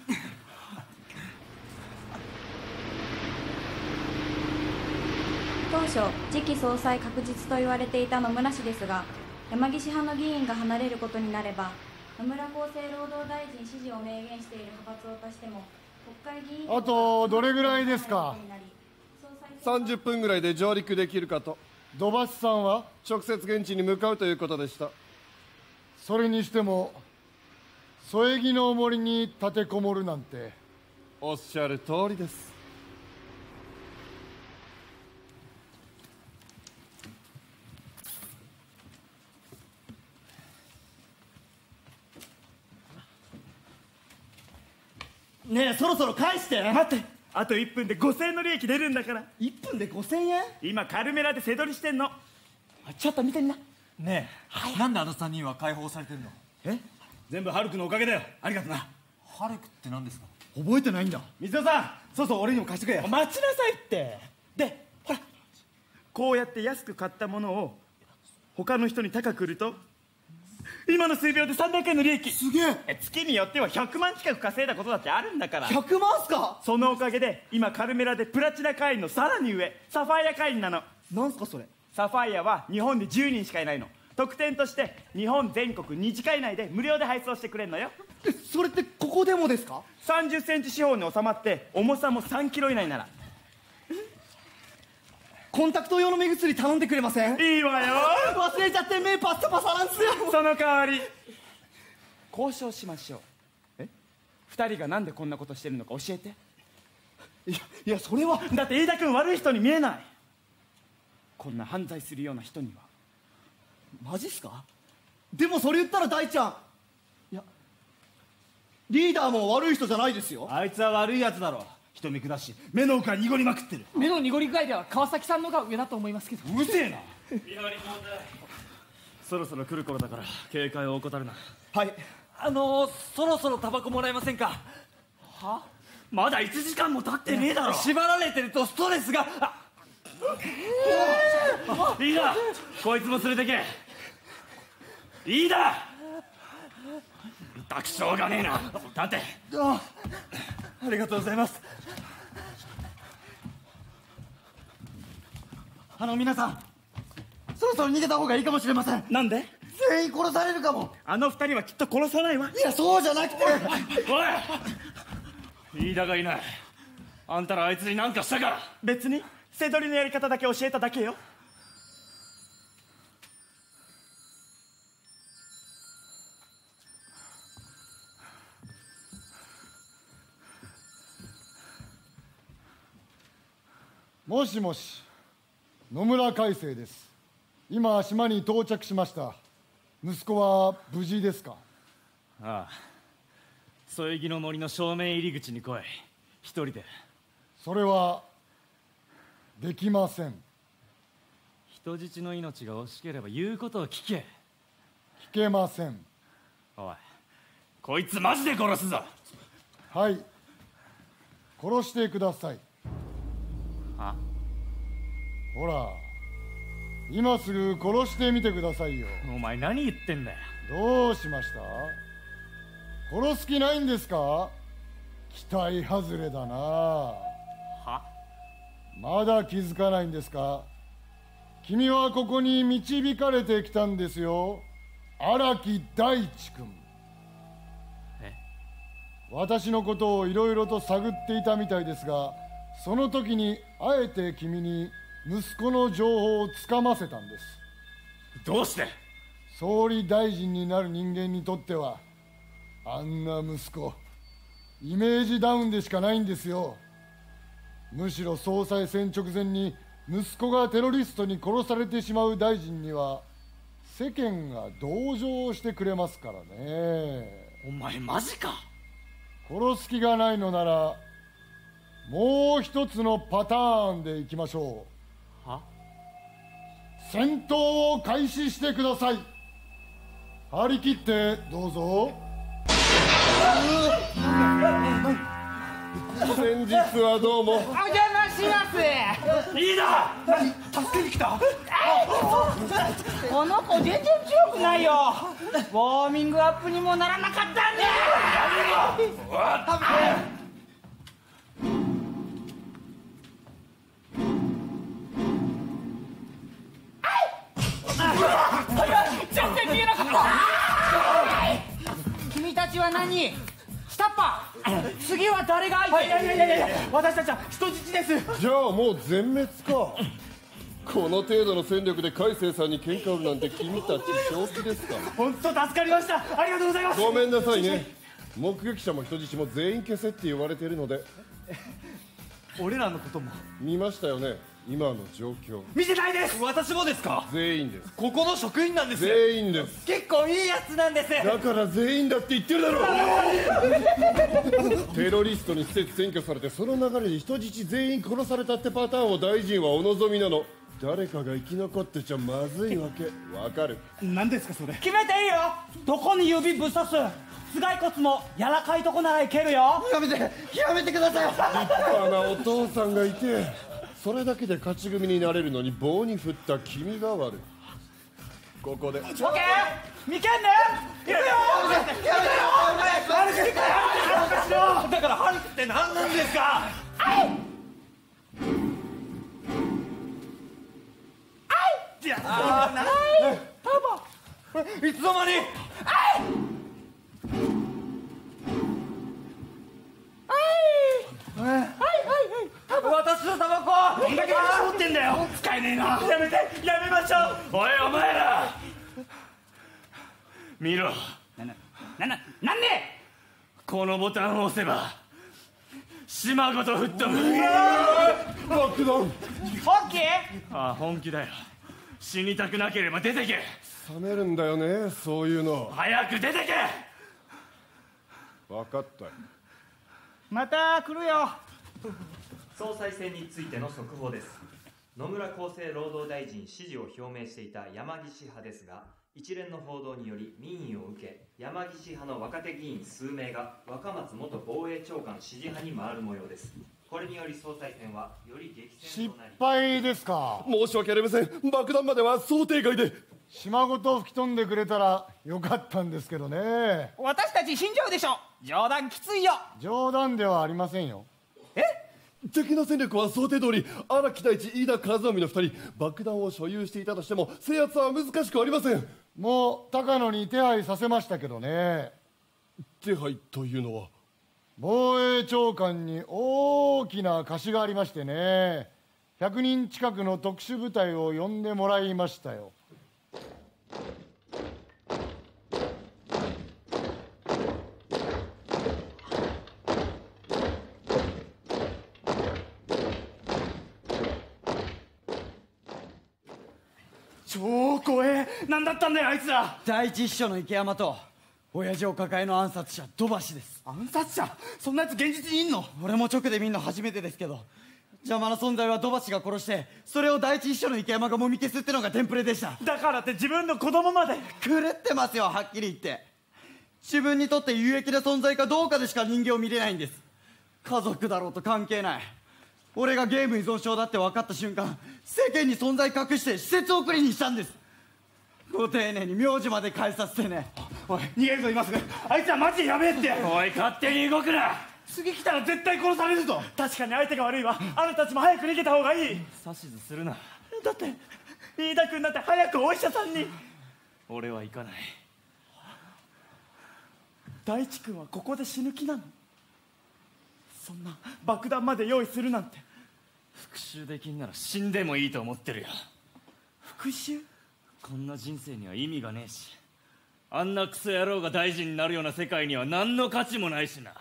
当初次期総裁確実と言われていた野村氏ですが、山岸派の議員が離れることになれば野村厚生労働大臣支持を明言している派閥を足しても国会議員。 あとどれぐらいですか？ さんじゅっぷんぐらいで上陸できるかと。 土橋さんは直接現地に向かうということでした。 それにしても添木の森に立てこもるなんて。 おっしゃる通りです。 ねえ、そろそろ返して。 待って、あといっぷんでごせんえんの利益出るんだから。 いっぷんでごせんえん？ 今カルメラで背取りしてんの。 ちょっと見てみな。 ねえ、なんであのさんにんは解放されてるの？ え？全部ハルクのおかげだよ。ありがとな。 ハルクって何ですか？ 覚えてないんだ。 水野さん、そうそう俺にも貸してくれ。 待ちなさいって。で、ほら、こうやって安く買ったものを他の人に高く売ると今の数秒でさんびゃくえんの利益。 すげえ。 月によってはひゃくまん近く稼いだことだってあるんだから。 ひゃくまんすか？ そのおかげで今カルメラでプラチナ会員のさらに上、サファイア会員なの。 なんすかそれ？ サファイアは日本でじゅうにんしかいないの。特典として日本全国にじかい内で無料で配送してくれるのよ。 え、それってここでもですか？ さんじゅっセンチ四方に収まって重さもさんキロ以内なら。 コンタクト用の目薬頼んでくれません？ いいわよ。 忘れちゃって目パッサパサなんすよ。 その代わり交渉しましょう。え、二人がなんでこんなことしてるのか教えて。 いやいや、それはだって飯田君悪い人に見えない。こんな犯罪するような人には。 マジっすか？でもそれ言ったら大ちゃん、いやリーダーも悪い人じゃないですよ。 あいつは悪いやつだろ。人見下し目の奥が濁りまくってる。 目の濁り具合では川崎さんのが上だと思いますけど。 うるせえな。 そろそろ来る頃だから警戒を怠るな。 はい。 あのー、そろそろタバコもらえませんか？ は？まだいちじかんも経ってねえだろ。 縛られてるとストレスが。あいいだ、こいつも連れてけ。いいだ、たくしょうがねえな。立て。 あありがとうございます。あの皆さん、そろそろ逃げた方がいいかもしれません。 なんで？ 全員殺されるかも。 あの二人はきっと殺さないわ。 いや、そうじゃなくて。 おい、飯田がいない。あんたらあいつに何かしたか？ 別に背取りのやり方だけ教えただけよ。 もしもし、野村海生です。今島に到着しました。息子は無事ですか？ ああ、添木の森の正面入り口に来い。一人で。 それはできません。 人質の命が惜しければ言うことを聞け。 聞けません。 おい、こいつマジで殺すぞ。 はい、殺してください。 は？ ほら、今すぐ殺してみてくださいよ。 お前何言ってんだよ。 どうしました？殺す気ないんですか？期待外れだな。は？まだ気づかないんですか？君はここに導かれてきたんですよ、荒木大地君。 え？ 私のことをいろいろと探っていたみたいですが、その時にあえて君に息子の情報をつかませたんです。 どうして？ 総理大臣になる人間にとっては、あんな息子イメージダウンでしかないんですよ。むしろ総裁選直前に息子がテロリストに殺されてしまう大臣には世間が同情してくれますからね。 お前マジか？ 殺す気がないのならもう一つのパターンでいきましょう。は？ 戦闘を開始してください。張り切ってどうぞ。 先日はどうも。 お邪魔します。 いいだ。 助けに来た？ この子全然強くないよ。ウォーミングアップにもならなかったんだ。 やめろ。 全然見えなかった。君たちは何？下っ端。次は誰が相手？ いやいやいやいや、私たちは人質です。 じゃあもう全滅か。この程度の戦力で海生さんに喧嘩売るなんて君たち正気ですか？ 本当助かりました。ありがとうございます。 ごめんなさいね。目撃者も人質も全員消せって言われているので。 俺らのことも見ましたよね、今の状況。 見てないです。 私もですか？ 全員です。 ここの職員なんです。 全員です。 結構いいやつなんです。 だから全員だって言ってるだろう。テロリストに施設占拠されて、その流れで人質全員殺されたってパターンを大臣はお望みなの。誰かが生き残ってちゃまずいわけ。わかる？ 何ですかそれ？ 決めていいよ。どこに指ぶっ刺す？頭蓋骨も柔らかいとこならいけるよ。 やめて、やめてください。 立派なお父さんがいて、それだけで勝ち組になれるのに棒に振った君が悪い。ここでオッケー、 みけんね、行くよ。 やめてよ。 だからハルクって何なんですか？ いや、 あー、ないパパいつの間に？ はいはいはい、 私のタバコどんだけ持ってんだよ。使えねえな。やめて、やめましょう。 おいお前ら見ろ。 な、な、な、な、なんで？ このボタンを押せば島ごと吹っ飛ぶ。 爆弾。 オッケー。ああ、本気だよ。死にたくなければ出てけ。 冷めるんだよね、そういうの。 早く出てけ。 分かったよ。 また来るよ。 総裁選についての速報です。 野村厚生労働大臣支持を表明していた山岸派ですが、一連の報道により民意を受け、山岸派の若手議員数名が若松元防衛長官支持派に回る模様です。これにより総裁選はより激戦となり、 失敗ですか。 申し訳ありません。爆弾までは想定外で。 島ごと吹き飛んでくれたらよかったんですけどね。 私たち死んじゃうでしょ。冗談きついよ。 冗談ではありませんよ。 え敵の戦力は想定通り、荒木大地、飯田和臣のふたり、爆弾を所有していたとしても制圧は難しくありません。 もう高野に手配させましたけどね。 手配というのは？ 防衛長官に大きな貸しがありましてね、ひゃくにん近くの特殊部隊を呼んでもらいましたよ。 超怖え。何だったんだよあいつら。 第一秘書の池山と親父を抱えの暗殺者土橋です。 暗殺者？そんなやつ現実にいんの？ 俺も直で見るの初めてですけど、邪魔な存在は土橋が殺して、それを第一秘書の池山がもみ消すってのがテンプレでした。 だからって自分の子供まで。 狂ってますよ、はっきり言って。自分にとって有益な存在かどうかでしか人間を見れないんです。家族だろうと関係ない。俺がゲーム依存症だって分かった瞬間、世間に存在隠して施設送りにしたんです。ご丁寧に名字まで変えさせてね。 おい、逃げるぞ今すぐ。あいつはマジでやべえって。 おい、勝手に動くな。 次来たら絶対殺されるぞ。 確かに相手が悪いわ。あなたたちも早く逃げた方がいい。 指図するな。 だって飯田君だって早くお医者さんに。 俺は行かない。 大地君はここで死ぬ気なの？そんな爆弾まで用意するなんて。 復讐できんなら死んでもいいと思ってるよ。 復讐？ こんな人生には意味がねえし、あんなクソ野郎が大臣になるような世界には何の価値もないしな。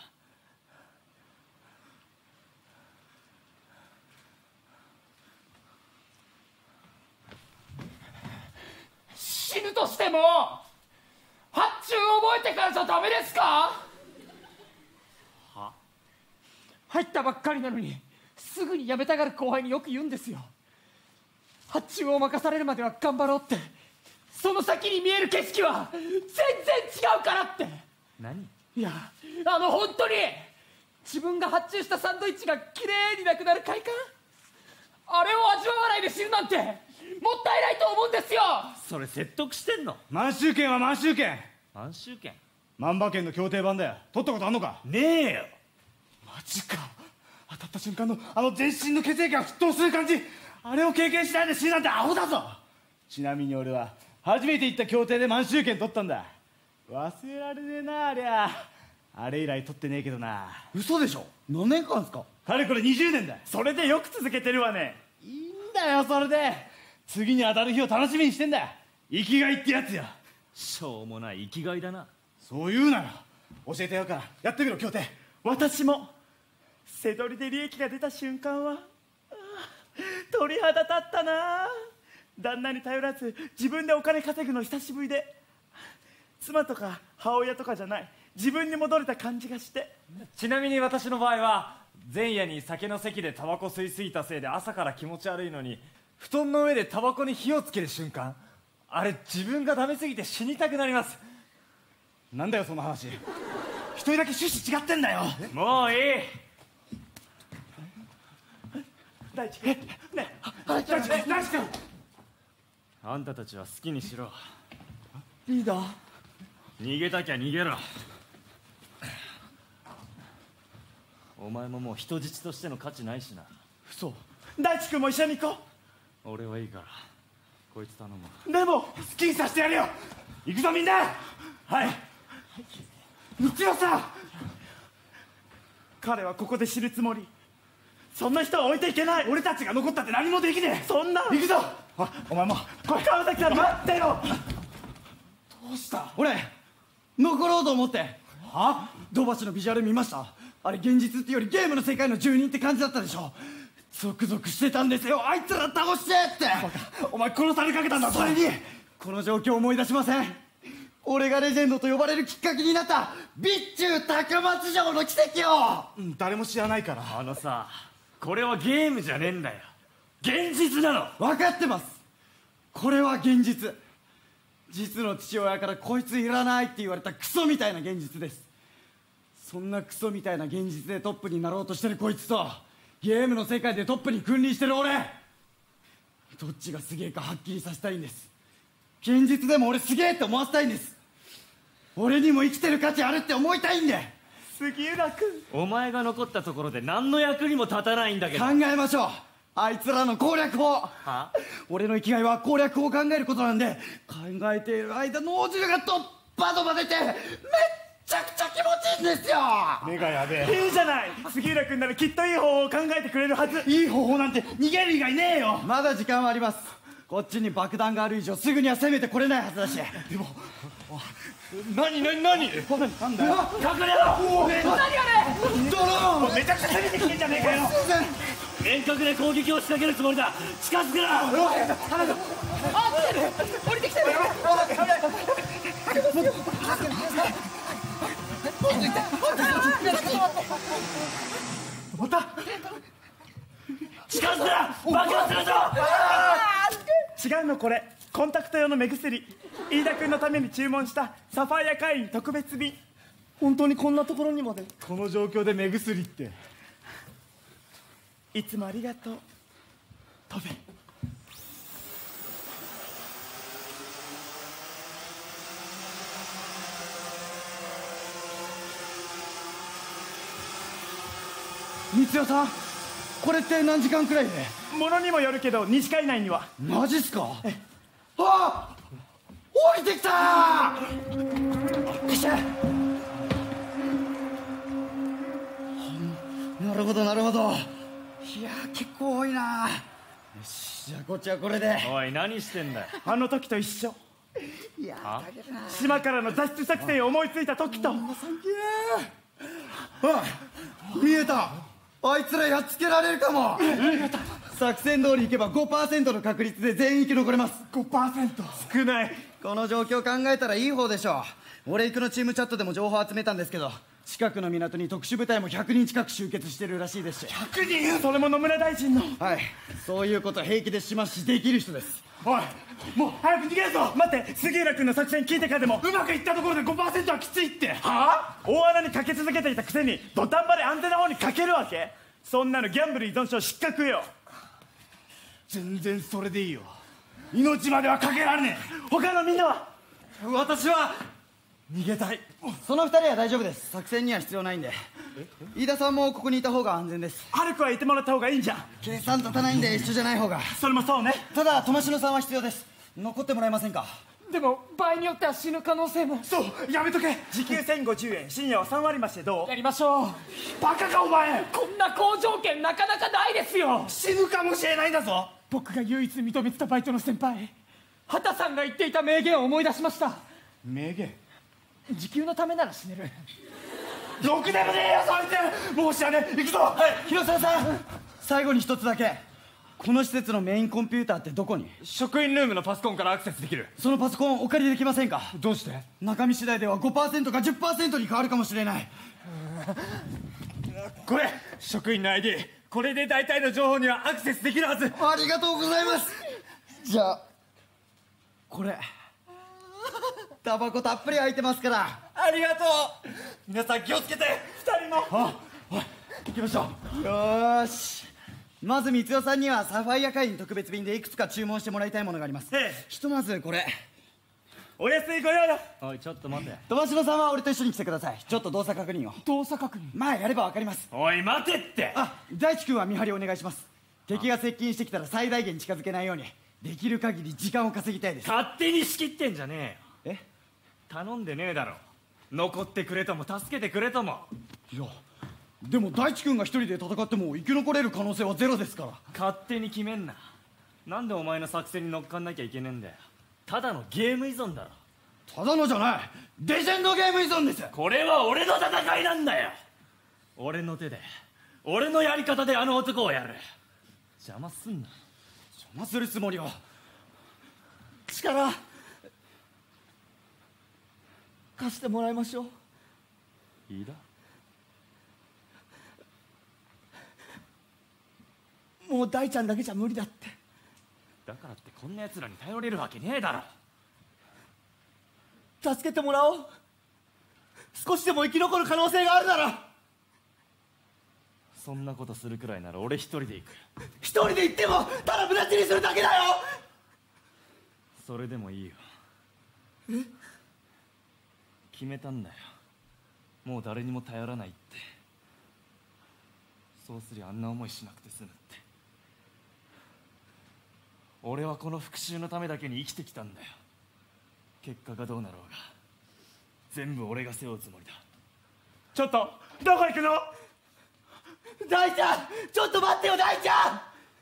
死ぬとしても発注を覚えてからじゃダメですか？ は？ 入ったばっかりなのにすぐに辞めたがる後輩によく言うんですよ。発注を任されるまでは頑張ろうって。その先に見える景色は全然違うからって。 何？ いや、あの本当に自分が発注したサンドイッチがきれいになくなる快感、あれを味わわないで死ぬなんてもったいないと思うんですよ。 それ説得してんの？ 満州券は満州券。 満州券？ 万馬券の協定版だよ。取ったことあんのか？ ねえよ。 マジか。当たった瞬間のあの全身の血液が沸騰する感じ、あれを経験しないで死ぬなんてアホだぞ。ちなみに俺は初めて行った協定で満州券取ったんだ。忘れられねえなありゃ。あれ以来取ってねえけどな。 嘘でしょ？何年間ですか？ かれこれにじゅうねんだ。 それでよく続けてるわね。 いいんだよそれで。次に当たる日を楽しみにしてんだ。生きがいってやつや。 しょうもない生きがいだな。 そう言うなよ。教えてやるからやってみろ協定。 私も背取りで利益が出た瞬間はああ鳥肌立ったな。旦那に頼らず自分でお金稼ぐの久しぶりで、妻とか母親とかじゃない自分に戻れた感じがして。 ちなみに私の場合は前夜に酒の席でタバコ吸いすぎたせいで朝から気持ち悪いのに、布団の上でタバコに火をつける瞬間、あれ自分がダメすぎて死にたくなります。 なんだよその話。一人だけ趣旨違ってんだよ。 もういい。 大地君ねえ、 大地君大地君、 あんたたちは好きにしろ。 リーダー、 逃げたきゃ逃げろ。お前ももう人質としての価値ないしな。 そう、大地君も一緒に行こう。俺はいいからこいつ頼む。 でも好きにさせてやるよ。行くぞみんな。はい。道夫さん、 彼はここで死ぬつもり。そんな人は置いていけない。 俺たちが残ったって何もできねえ。 そんな。 行くぞ。あ、お前もこれ川崎さん待ってよ。 どうした？ 俺残ろうと思って。 は？ 土橋のビジュアル見ました？あれ現実ってよりゲームの世界の住人って感じだったでしょ。ゾクゾクしてたんですよ、あいつら倒してって。 お前殺されかけたんだぞ。 それにこの状況思い出しません？俺がレジェンドと呼ばれるきっかけになった備中高松城の奇跡を。 うん、誰も知らないから。 あのさ、これはゲームじゃねえんだよ。 現実なの。 分かってます。これは現実。実の父親からこいついらないって言われたクソみたいな現実です。そんなクソみたいな現実でトップになろうとしてるこいつと、ゲームの世界でトップに君臨してる俺、どっちがすげえかはっきりさせたいんです。現実でも俺すげえって思わせたいんです。俺にも生きてる価値あるって思いたいんで。 杉浦君、 お前が残ったところで何の役にも立たないんだけど。 考えましょう、あいつらの攻略法。 は俺の生きがいは攻略法を考えることなんで、考えている間脳汁がドッバドバ出てめっちゃくちゃ気持ちいいんですよ。 目がやべえ。いいじゃない、杉浦君ならきっといい方法を考えてくれるはず。 いい方法なんて逃げる以外ねえよ。 まだ時間はあります。こっちに爆弾がある以上すぐには攻めてこれないはずだし。でも何何何なんだよ。 隠れろ。 何あれ。ドローン。 めちゃくちゃ攻めてきてんじゃねえかよ。 遠隔で攻撃を仕掛けるつもりだ。近づくな。 あ、来てる。降りてきてる。 また近づくな。爆発するぞ。 違うの、これコンタクト用の目薬。飯田君のために注文したサファイア会員特別便。 本当にこんなところにまで。 この状況で目薬って。 いつもありがとう。 食べ。 三代さん、これって何時間くらいで？ ものにもよるけどにじかん以内には。 マジっすか？あっ、降りてきたー。よっしゃ。なるほどなるほど。いやー結構多いな。よし、じゃあこっちはこれで。 おい、何してんだよ。 あの時と一緒。 いやーだけどな、 島からの脱出作戦を思いついた時と。 あ、見えた。あいつらやっつけられるかも。作戦通りいけば ごパーセント の確率で全員生き残れます。 ごパーセント。 少ない。 この状況考えたらいい方でしょう。俺行くのチームチャットでも情報集めたんですけど、近くの港に特殊部隊もひゃくにん近く集結してるらしいですし。 ひゃくにん？それも野村大臣の。 はい、そういうこと平気でしますし、できる人です。 おい、もう早く逃げるぞ。待って、杉浦君の作戦聞いてからでもうまくいったところで ごパーセント はきついって。はあ？大穴にかけ続けていたくせに土壇場で安全な方にかけるわけ？そんなのギャンブル依存症失格よ。 全然それでいいよ。命まではかけられねえ。 他のみんなは？ 私は逃げたい。 その二人は大丈夫です。作戦には必要ないんで。飯田さんもここにいた方が安全です。 ハルクはいてもらった方がいいんじゃん。 計算立たないんで一緒じゃない方が。 それもそうね。 ただ友篠さんは必要です。残ってもらえませんか？ でも場合によっては死ぬ可能性も。 そう、やめとけ。時給せんごじゅうえん、深夜はさん割増しでどう？ やりましょう。 バカかお前。 こんな好条件なかなかないですよ。 死ぬかもしれないんだぞ。 僕が唯一認めてたバイトの先輩畑さんが言っていた名言を思い出しました。 名言？ 時給のためなら死ねる。 ろくでもねえよそいつ。もう知らねえ。行くぞ。はい。 広沢さん、最後に一つだけ。この施設のメインコンピューターってどこに？ 職員ルームのパソコンからアクセスできる。 そのパソコンお借りできませんか？ どうして？ 中身次第では ごパーセント か じゅっパーセント に変わるかもしれない。 これ職員の アイディー、 これで大体の情報にはアクセスできるはず。 ありがとうございます。じゃあこれタバコたっぷり入ってますから。 ありがとう。皆さん気をつけて。 ふたりも。 あ、おい行きましょう。よーし、まず光代さんにはサファイア会員特別便でいくつか注文してもらいたいものがあります。 ええ、 ひとまずこれ。 お安いご用だ。 おい、ちょっと待て。 友篠さんは俺と一緒に来てください。ちょっと動作確認を。 動作確認？ まあやればわかります。 おい、待てって。 あ、大地君は見張りお願いします。敵が接近してきたら最大限近づけないようにできる限り時間を稼ぎたいです。 勝手に仕切ってんじゃねえよ。 え？ 頼んでねえだろ。残ってくれとも助けてくれとも。 いやでも大地君が一人で戦っても生き残れる可能性はゼロですから。 勝手に決めんな。なんでお前の作戦に乗っかんなきゃいけねえんだよ。ただのゲーム依存だろ。 ただのじゃない、レジェンドゲーム依存です。 これは俺の戦いなんだよ。俺の手で俺のやり方であの男をやる。邪魔すんな。 邪魔するつもりは。力貸してもらいましょう。 いいだ。 もう大ちゃんだけじゃ無理だって。 だからってこんな奴らに頼れるわけねえだろ。 助けてもらおう。少しでも生き残る可能性があるなら。 そんなことするくらいなら俺一人で行く。 一人で行ってもただ無駄死にするだけだよ。 それでもいいよ。 え？ 決めたんだよ、もう誰にも頼らないって。そうすりゃあんな思いしなくて済むって。俺はこの復讐のためだけに生きてきたんだよ。結果がどうなろうが全部俺が背負うつもりだ。 ちょっとどこ行くの？ 大ちゃん、ちょっと待ってよ大ちゃん。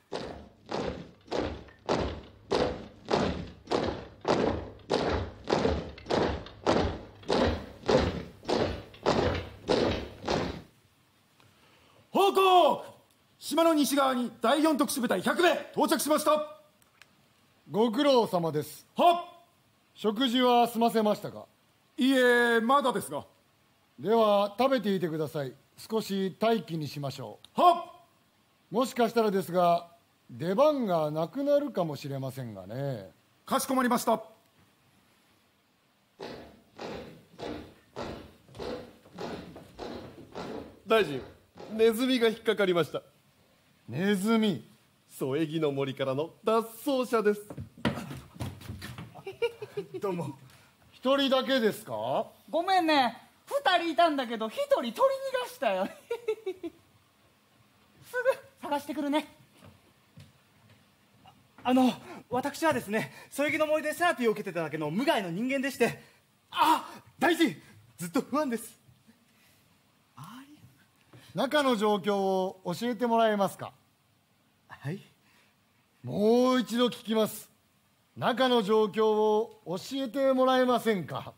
報告！島の西側にだいよん特殊部隊ひゃくめい到着しました。 ご苦労様です。 はっ。 食事は済ませましたか？ いいえ、まだですが。 では食べていてください。少し待機にしましょう。はっ。 もしかしたらですが出番がなくなるかもしれませんがね。 かしこまりました。 大臣、ネズミが引っかかりました。 ネズミ？ 添木の森からの脱走者です。 どうも。一人だけですか？ ごめんね、二人いたんだけど一人取り逃がしたよ。すぐ探してくるね。 あの私はですね、添木の森でセラピーを受けてただけの無害の人間でして。あ、大臣、ずっと不安です。 中の状況を教えてもらえますか？ はい。 もう一度聞きます。中の状況を教えてもらえませんか？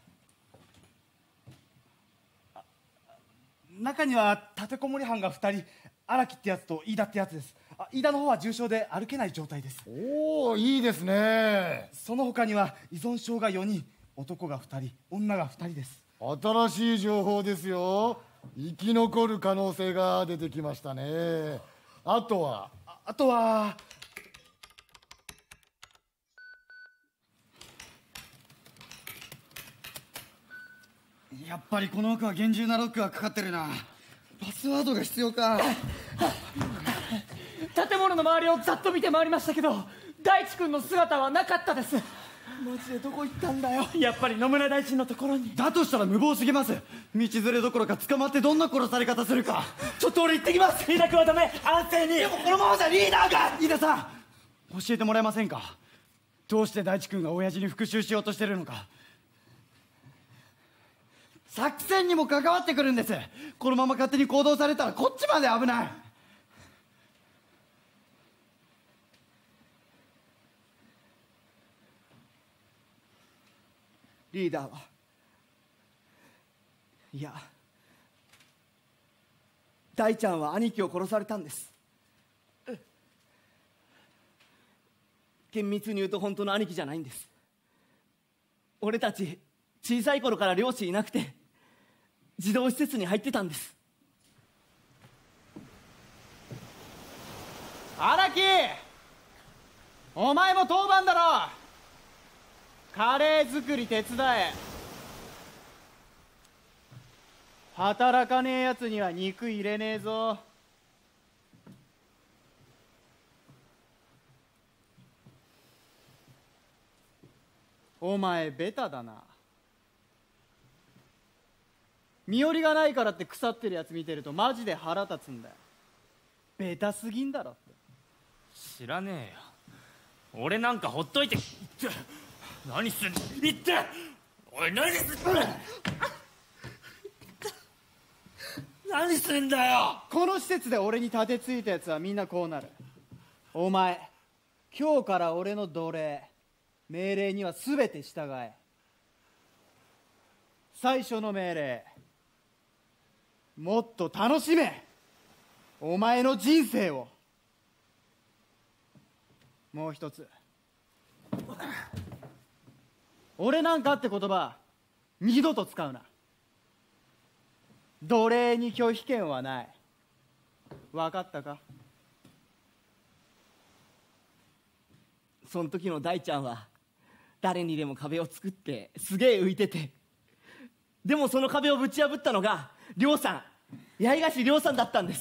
中には立てこもり犯がふたり、荒木ってやつと飯田ってやつです。あ、飯田の方は重傷で歩けない状態です。 おお、いいですね。 その他には依存症がよにん、男がふたり、女がふたりです。 新しい情報ですよ。生き残る可能性が出てきましたね。あとはあ, あとはやっぱりこの奥は厳重なロックがかかってるな。パスワードが必要か。 建物の周りをざっと見て回りましたけど大地君の姿はなかったです。 マジでどこ行ったんだよ。 やっぱり野村大臣のところに。 だとしたら無謀すぎます。道連れどころか捕まってどんな殺され方するか。ちょっと俺行ってきます。 リーダー君はダメ、安静に。 でもこのままじゃリーダーが。飯田さん、教えてもらえませんか？どうして大地君が親父に復讐しようとしてるのか。作戦にも関わってくるんです。このまま勝手に行動されたらこっちまで危ない。リーダーは、いや大ちゃんは兄貴を殺されたんです。厳密に言うと本当の兄貴じゃないんです。俺たち小さい頃から両親いなくて児童施設に入ってたんです。 荒木、お前も当番だろ。カレー作り手伝え。働かねえやつには肉入れねえぞ。お前ベタだな。身寄りがないからって腐ってるやつ見てるとマジで腹立つんだよ。ベタすぎんだろって。 知らねえよ。俺なんかほっといて。何すんの。言って。おい、何すんの。何すんだよ。 この施設で俺に立てついたやつはみんなこうなる。お前、今日から俺の奴隷、命令には全て従え。最初の命令、もっと楽しめ、お前の人生を。もう一つ、俺なんかって言葉二度と使うな。奴隷に拒否権はない。分かったか？ その時の大ちゃんは誰にでも壁を作ってすげえ浮いてて、でもその壁をぶち破ったのが亮さん、八重樫亮さんだったんです。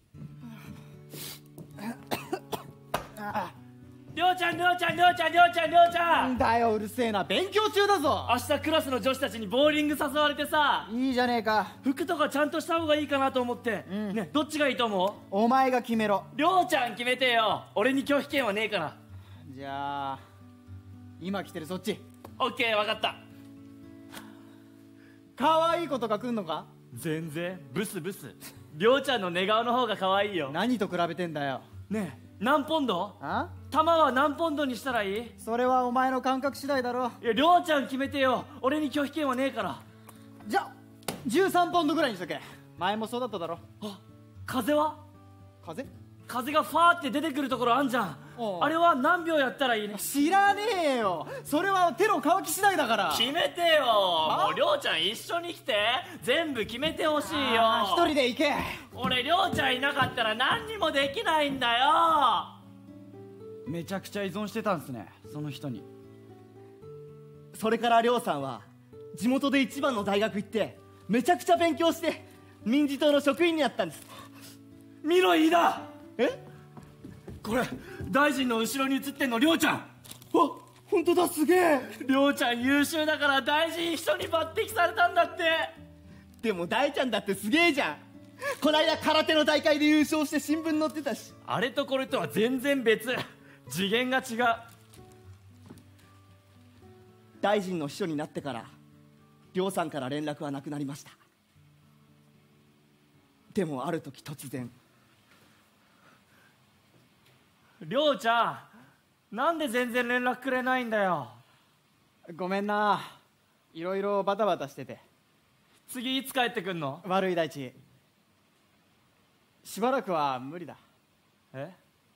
りょうちゃんりょうちゃんりょうちゃんりょうちゃんりょうちゃん。 なんだよ、うるせえな、勉強中だぞ。 明日クラスの女子たちにボーリング誘われてさ。 いいじゃねえか。 服とかちゃんとした方がいいかなと思って、うん、ね、どっちがいいと思う？ お前が決めろ。 りょうちゃん決めてよ、俺に拒否権はねえから。 じゃあ今着てるそっち。 オッケー、分かった。 可愛い子とか来んのか？ 全然、ブスブス。りょうちゃんの寝顔の方が可愛いよ。 何と比べてんだよ。 ねえ、何ポンド？ あ？ 玉は何ポンドにしたらいい？ それはお前の感覚次第だろ。 いや、りょうちゃん決めてよ、俺に拒否権はねえから。 じゃじゅうさんポンドぐらいにしとけ。前もそうだっただろ。 あ、風は？ 風？ 風がファーって出てくるところあんじゃん。あれは何秒やったらいいね？ 知らねえよ、それは手の乾き次第だから。 決めてよ。もうりょうちゃん一緒に来て、全部決めてほしいよ。 一人で行け。 俺りょうちゃんいなかったら何にもできないんだよ。 めちゃくちゃ依存してたんすね、その人に。 それから亮さんは地元で一番の大学行ってめちゃくちゃ勉強して民自党の職員になったんです。 見ろ、飯田。 え？ これ大臣の後ろに写ってんのりょうちゃん。 わ、本当だ、すげえ。 りょうちゃん優秀だから大臣秘書に抜擢されたんだって。 でも大ちゃんだってすげえじゃん。こないだ空手の大会で優勝して新聞載ってたし。 あれとこれとは全然別、次元が違う。 大臣の秘書になってから亮さんから連絡はなくなりました。でもある時突然、 りょうちゃん、なんで全然連絡くれないんだよ。 ごめんな、いろいろバタバタしてて。 次いつ帰ってくんの？ 悪い大地、しばらくは無理だ。 え？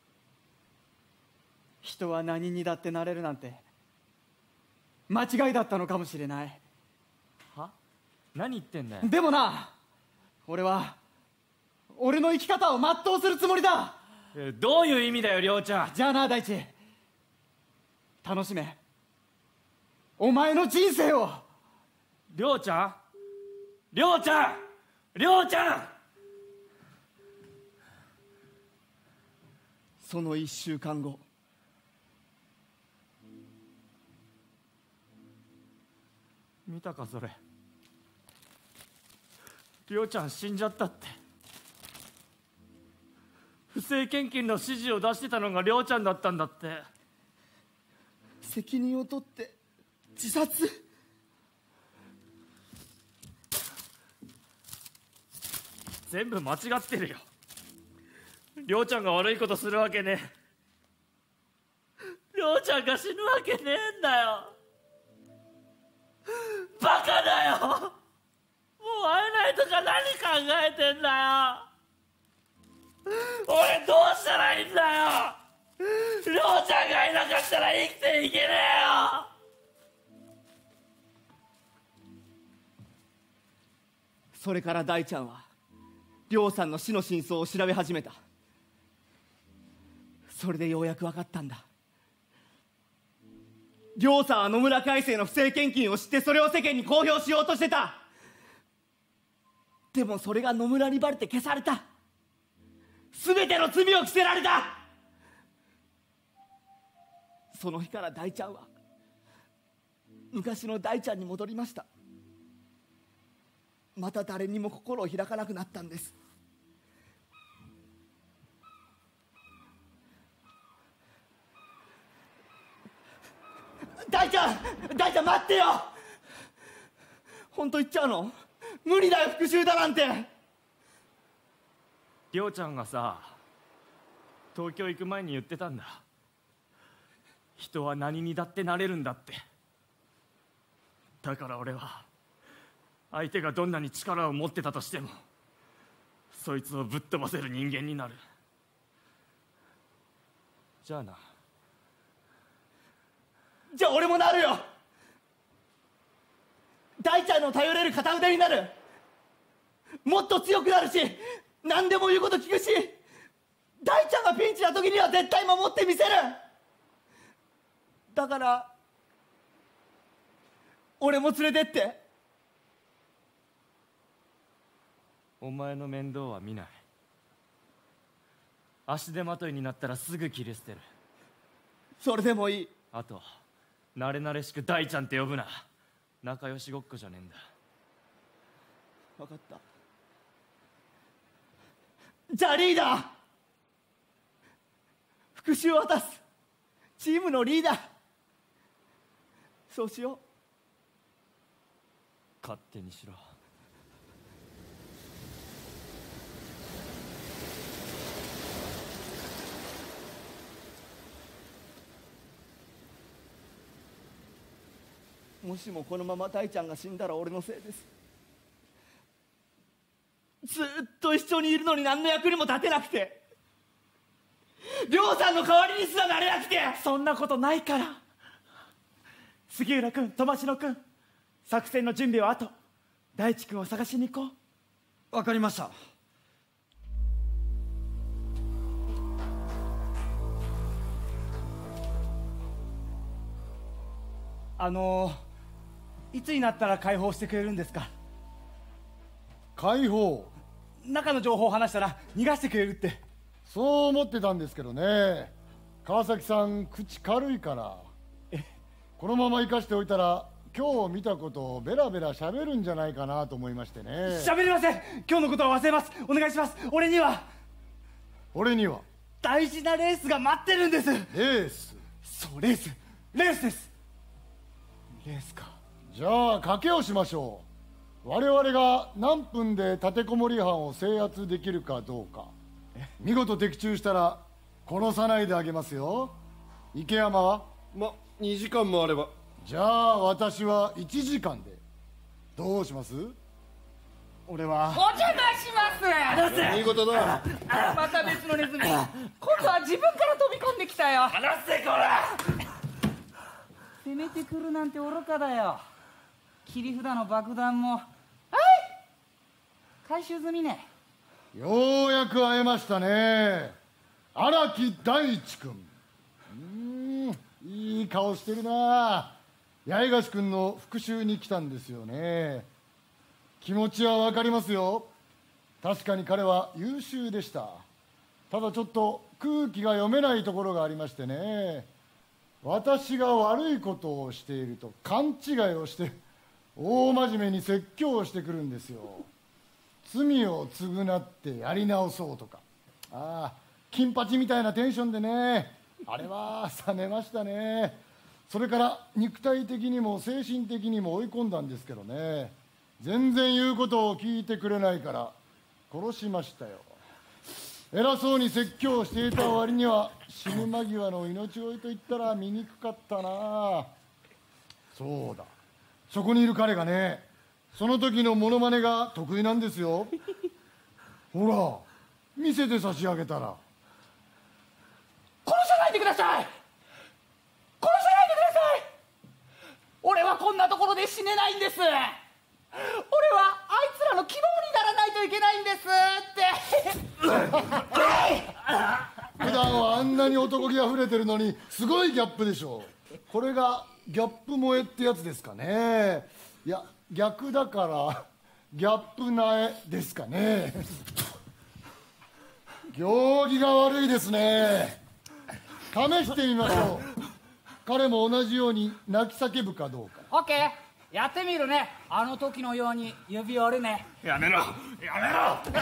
人は何にだってなれるなんて間違いだったのかもしれない。 は？何言ってんだよ。 でもな、俺は俺の生き方を全うするつもりだ。 どういう意味だよ、りょうちゃん。 じゃあな大地、楽しめお前の人生を。 りょうちゃんりょうちゃんりょうちゃん。 その一週間後、 見たかそれ。りょうちゃん死んじゃったって。不正献金の指示を出してたのがりょうちゃんだったんだって。 責任を取って自殺？ 全部間違ってるよ。りょうちゃんが悪いことするわけねえ。りょうちゃんが死ぬわけねえんだよ。バカだよ。もう会えないとか何考えてんだよ。俺どうしたらいいんだよ。りょうちゃんがいなかったら生きていけねえよ。 それから大ちゃんは亮さんの死の真相を調べ始めた。それでようやく分かったんだ。亮さんは野村海生の不正献金を知ってそれを世間に公表しようとしてた。でもそれが野村にバレて消された。全ての罪を着せられた。その日から大ちゃんは昔の大ちゃんに戻りました。また誰にも心を開かなくなったんです。大ちゃん大ちゃん待ってよ。本当言っちゃうの？無理だよ、復讐だなんて。 りょうちゃんがさ、東京行く前に言ってたんだ。人は何にだってなれるんだって。だから俺は相手がどんなに力を持ってたとしてもそいつをぶっ飛ばせる人間になる。じゃあな。 じゃあ俺もなるよ。大ちゃんの頼れる片腕になる。もっと強くなるし、何でも言うこと聞くし、大ちゃんがピンチな時には絶対守ってみせる。 だから俺も連れてって。 お前の面倒は見ない。足手まといになったらすぐ切り捨てる。 それでもいい。 あと慣れ慣れしく大ちゃんって呼ぶな。仲良しごっこじゃねえんだ。 分かった。じゃあリーダー、復讐を渡す。チームのリーダー、そうしよう。 勝手にしろ。 もしもこのまま大ちゃんが死んだら俺のせいです。ずっと一緒にいるのに何の役にも立てなくて、亮さんの代わりにすらなれなくて。 そんなことないから。杉浦君、苫篠君、作戦の準備は後。大地君を探しに行こう。 わかりました。 あのいつになったら解放してくれるんですか？ 解放？ 中の情報を話したら逃がしてくれるって。 そう思ってたんですけどね。川崎さん口軽いから。このまま生かしておいたら今日見たことをベラベラ喋るんじゃないかなと思いましてね。 喋りません。今日のことは忘れます。お願いします。俺には俺には大事なレースが待ってるんです。レース？ そう、レースレースです。レースか。 じゃあ賭けをしましょう。我々が何分で立てこもり犯を制圧できるかどうか。見事的中したら殺さないであげますよ。池山は？ ま、にじかんもあれば。 じゃあ私はいちじかんで。どうします？ 俺はお邪魔します。 見事だ。 また別のネズミ。今度は自分から飛び込んできたよ。 離せこら。 攻めてくるなんて愚かだよ。切り札の爆弾もはい回収済みね。 ようやく会えましたね、荒木大地君。うーん、いい顔してるな。八重樫君の復讐に来たんですよね。気持ちはわかりますよ。確かに彼は優秀でした。ただちょっと空気が読めないところがありましてね。私が悪いことをしていると勘違いをして大真面目に説教をしてくるんですよ。罪を償ってやり直そうとか。ああ、金八みたいなテンションでね。あれは冷めましたね。それから肉体的にも精神的にも追い込んだんですけどね。全然言うことを聞いてくれないから殺しましたよ。偉そうに説教をしていた割には死ぬ間際の命乞いと言ったら醜かったな。そうだ、そこにいる彼がね、その時のモノマネが得意なんですよ。ほら見せて差し上げたら。 殺さないでください。殺さないでください。俺はこんなところで死ねないんです。俺はあいつらの希望にならないといけないんですって普段はあんなに男気あふれてるのにすごいギャップでしょ。これがギャップ萌えってやつですかね。いや逆だからギャップ苗ですかね。行儀が悪いですね。試してみましょう。彼も同じように泣き叫ぶかどうか。 オッケー、やってみるね。あの時のように指折るね。 やめろやめろやめろ。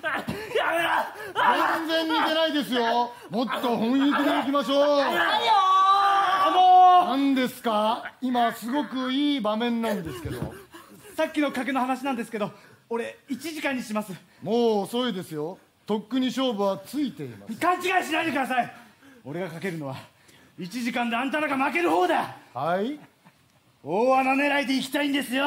全然似てないですよ。もっと本意気でいきましょう。 何よあのー、 何ですか。今すごくいい場面なんですけど。 さっきの賭けの話なんですけど、俺いちじかんにします。 もう遅いですよ。とっくに勝負はついています。 勘違いしないでください。俺が賭けるのはいちじかんであんたらが負ける方だ。 はい、 大穴狙いで行きたいんですよ。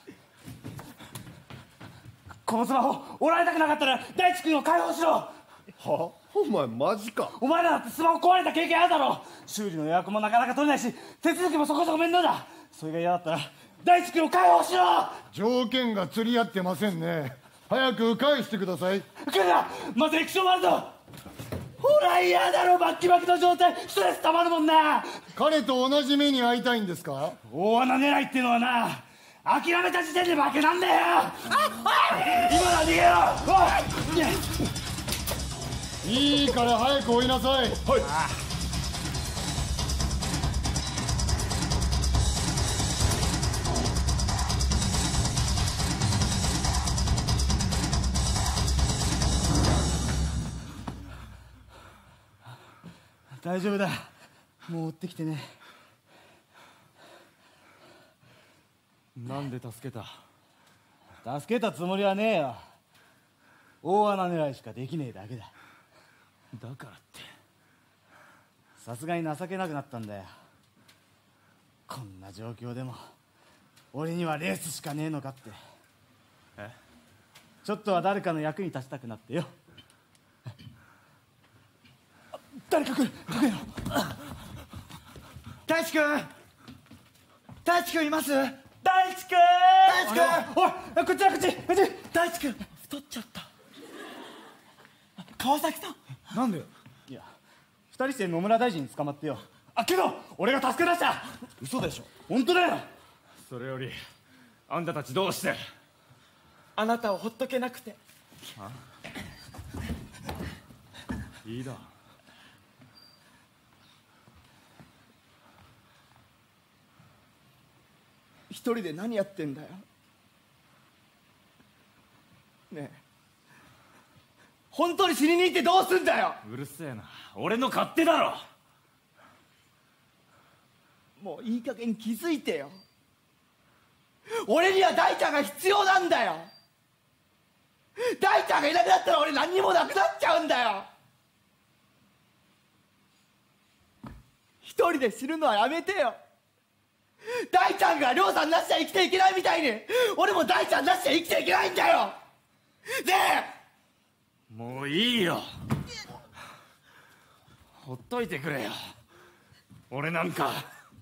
このスマホおられたくなかったら大地君を解放しろ。 は？お前マジか。 お前らだってスマホ壊れた経験あるだろ。修理の予約もなかなか取れないし手続きもそこそこ面倒だ。それが嫌だったら大地君を解放しろ。 条件が釣り合ってませんね。早く返してください。 来るな、まず液晶もあるぞ。 ほら嫌だろ、バッキバキの状態、ストレスたまるもんな。 彼と同じ目に遭いたいんですか？ 大穴狙いってのはな、諦めた時点で負けなんだよ。今のは逃げろ。おい、 いいから早く追いなさい。はい。 大丈夫だ、もう追ってきてね。 なんで助けた？ 助けたつもりはねえよ。大穴狙いしかできねえだけだ。 だからってさすがに情けなくなったんだよ。こんな状況でも俺にはレースしかねえのかって。 え？ ちょっとは誰かの役に立ちたくなってよ。誰か来る、来るよ。 大地君、大地君います？大地君、 大地君、おい、こっちだ、こっち、こっち。 大地君、太っちゃった。川崎さん、 なんでよ。いや、二人して野村大臣に捕まってよ。あ、けど俺が助け出した。 嘘でしょ？ 本当だよ。 それよりあんたたちどうして？ あなたをほっとけなくて。 あ？いいだ。 一人で何やってんだよ。ねえ、本当に死にに行ってどうすんだよ。 うるせえな、俺の勝手だろ。 もういい加減気づいてよ。俺には大ちゃんが必要なんだよ。大ちゃんがいなくなったら俺何にもなくなっちゃうんだよ。一人で死ぬのはやめてよ。大ちゃんが亮さんなしじゃ生きていけないみたいに俺も大ちゃんなしじゃ生きていけないんだよ。ねえ、もういいよ、ほっといてくれよ。俺なんか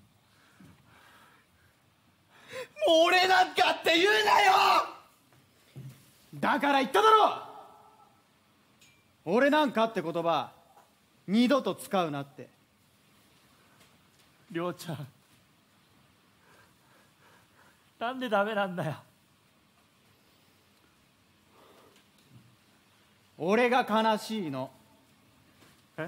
もう俺なんかって言うなよ。 だから言っただろ、俺なんかって言葉二度と使うなって。 亮ちゃん、なんでダメなんだよ。 俺が悲しいの。 え？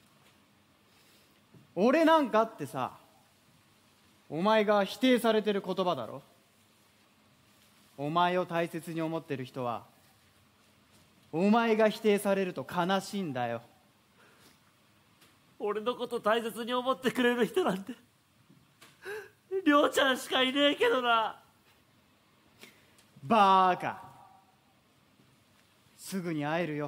俺なんかってさ、お前が否定されてる言葉だろ。お前を大切に思ってる人はお前が否定されると悲しいんだよ。 俺のこと大切に思ってくれる人なんて亮ちゃんしかいねえけどな。 バーカ、すぐに会えるよ。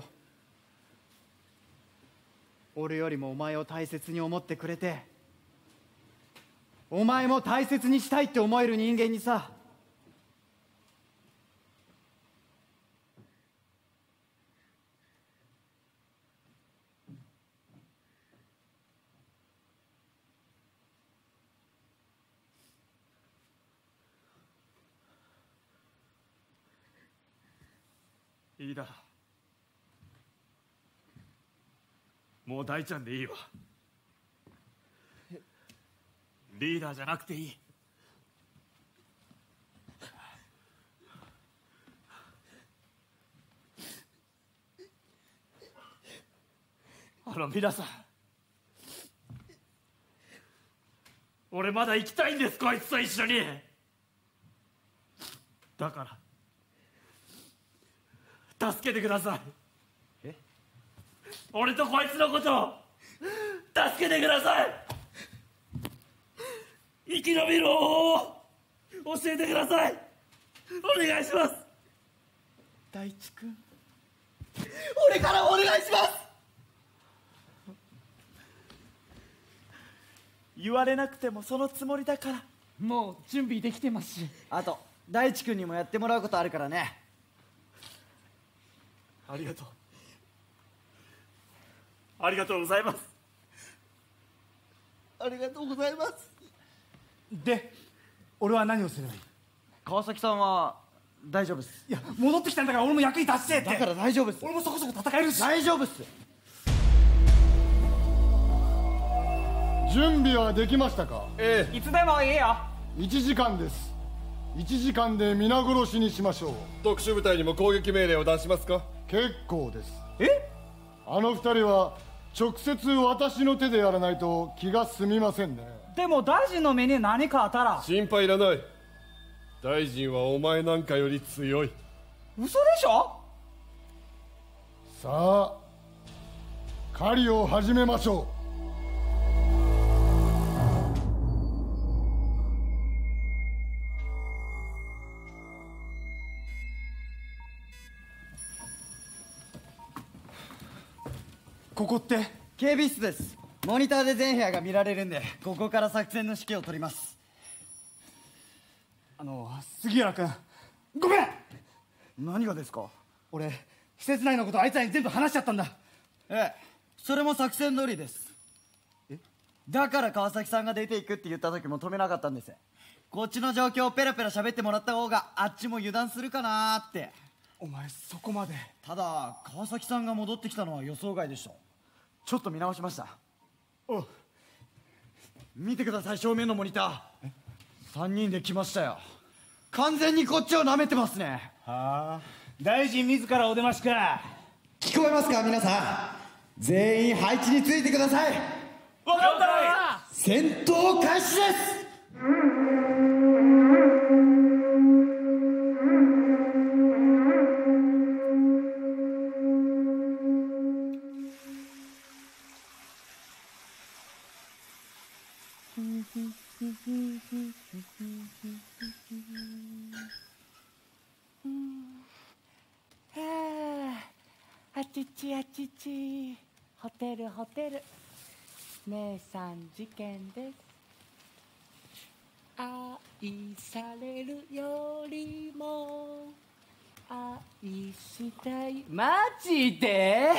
俺よりもお前を大切に思ってくれて、お前も大切にしたいって思える人間にさ。 いいだ、もう大ちゃんでいいわ。リーダーじゃなくていい。あの皆さん、俺まだ生きたいんです、こいつと一緒に。だから助けてください。え？俺とこいつのことを助けてください。生き延びる方法を教えてください。お願いします。 大地君、俺からお願いします。言われなくてもそのつもりだから。 もう準備できてますし。 あと大地君にもやってもらうことあるからね。 ありがとう、ありがとうございます。 ありがとうございます。 で、俺は何をすればいい？ 川崎さんは大丈夫っす。 いや、戻ってきたんだから俺も役に立ちてえって。 だから大丈夫っす。 俺もそこそこ戦えるし。 大丈夫っす。 準備はできましたか？ えいつでもいいよ。 いちじかんです。いちじかんで皆殺しにしましょう。 特殊部隊にも攻撃命令を出しますか？ 結構です。 え？ あの二人は直接私の手でやらないと気が済みませんね。 でも大臣の目に何かあったら。 心配いらない。大臣はお前なんかより強い。 嘘でしょ？ さあ狩りを始めましょう。 ここって警備室です。モニターで全部屋が見られるんで、ここから作戦の指揮を取ります。 あの杉浦君、ごめん。 何がですか？ 俺施設内のことあいつらに全部話しちゃったんだ。 ええ、それも作戦通りです。え？だから川崎さんが出ていくって言った時も止めなかったんです。こっちの状況をペラペラ喋ってもらった方があっちも油断するかなーって。 お前そこまで。 ただ川崎さんが戻ってきたのは予想外でした。ちょっと見直しました。 おう、 見てください、正面のモニター。さんにんで来ましたよ。完全にこっちを舐めてますね。 はあ、大臣自らお出ましか。 聞こえますか皆さん。全員配置についてください。 分かった。 戦闘開始です。 あちちあちち、ホテルホテル、姉さん事件です。愛されるよりも愛したい。マジで？キャー！エッ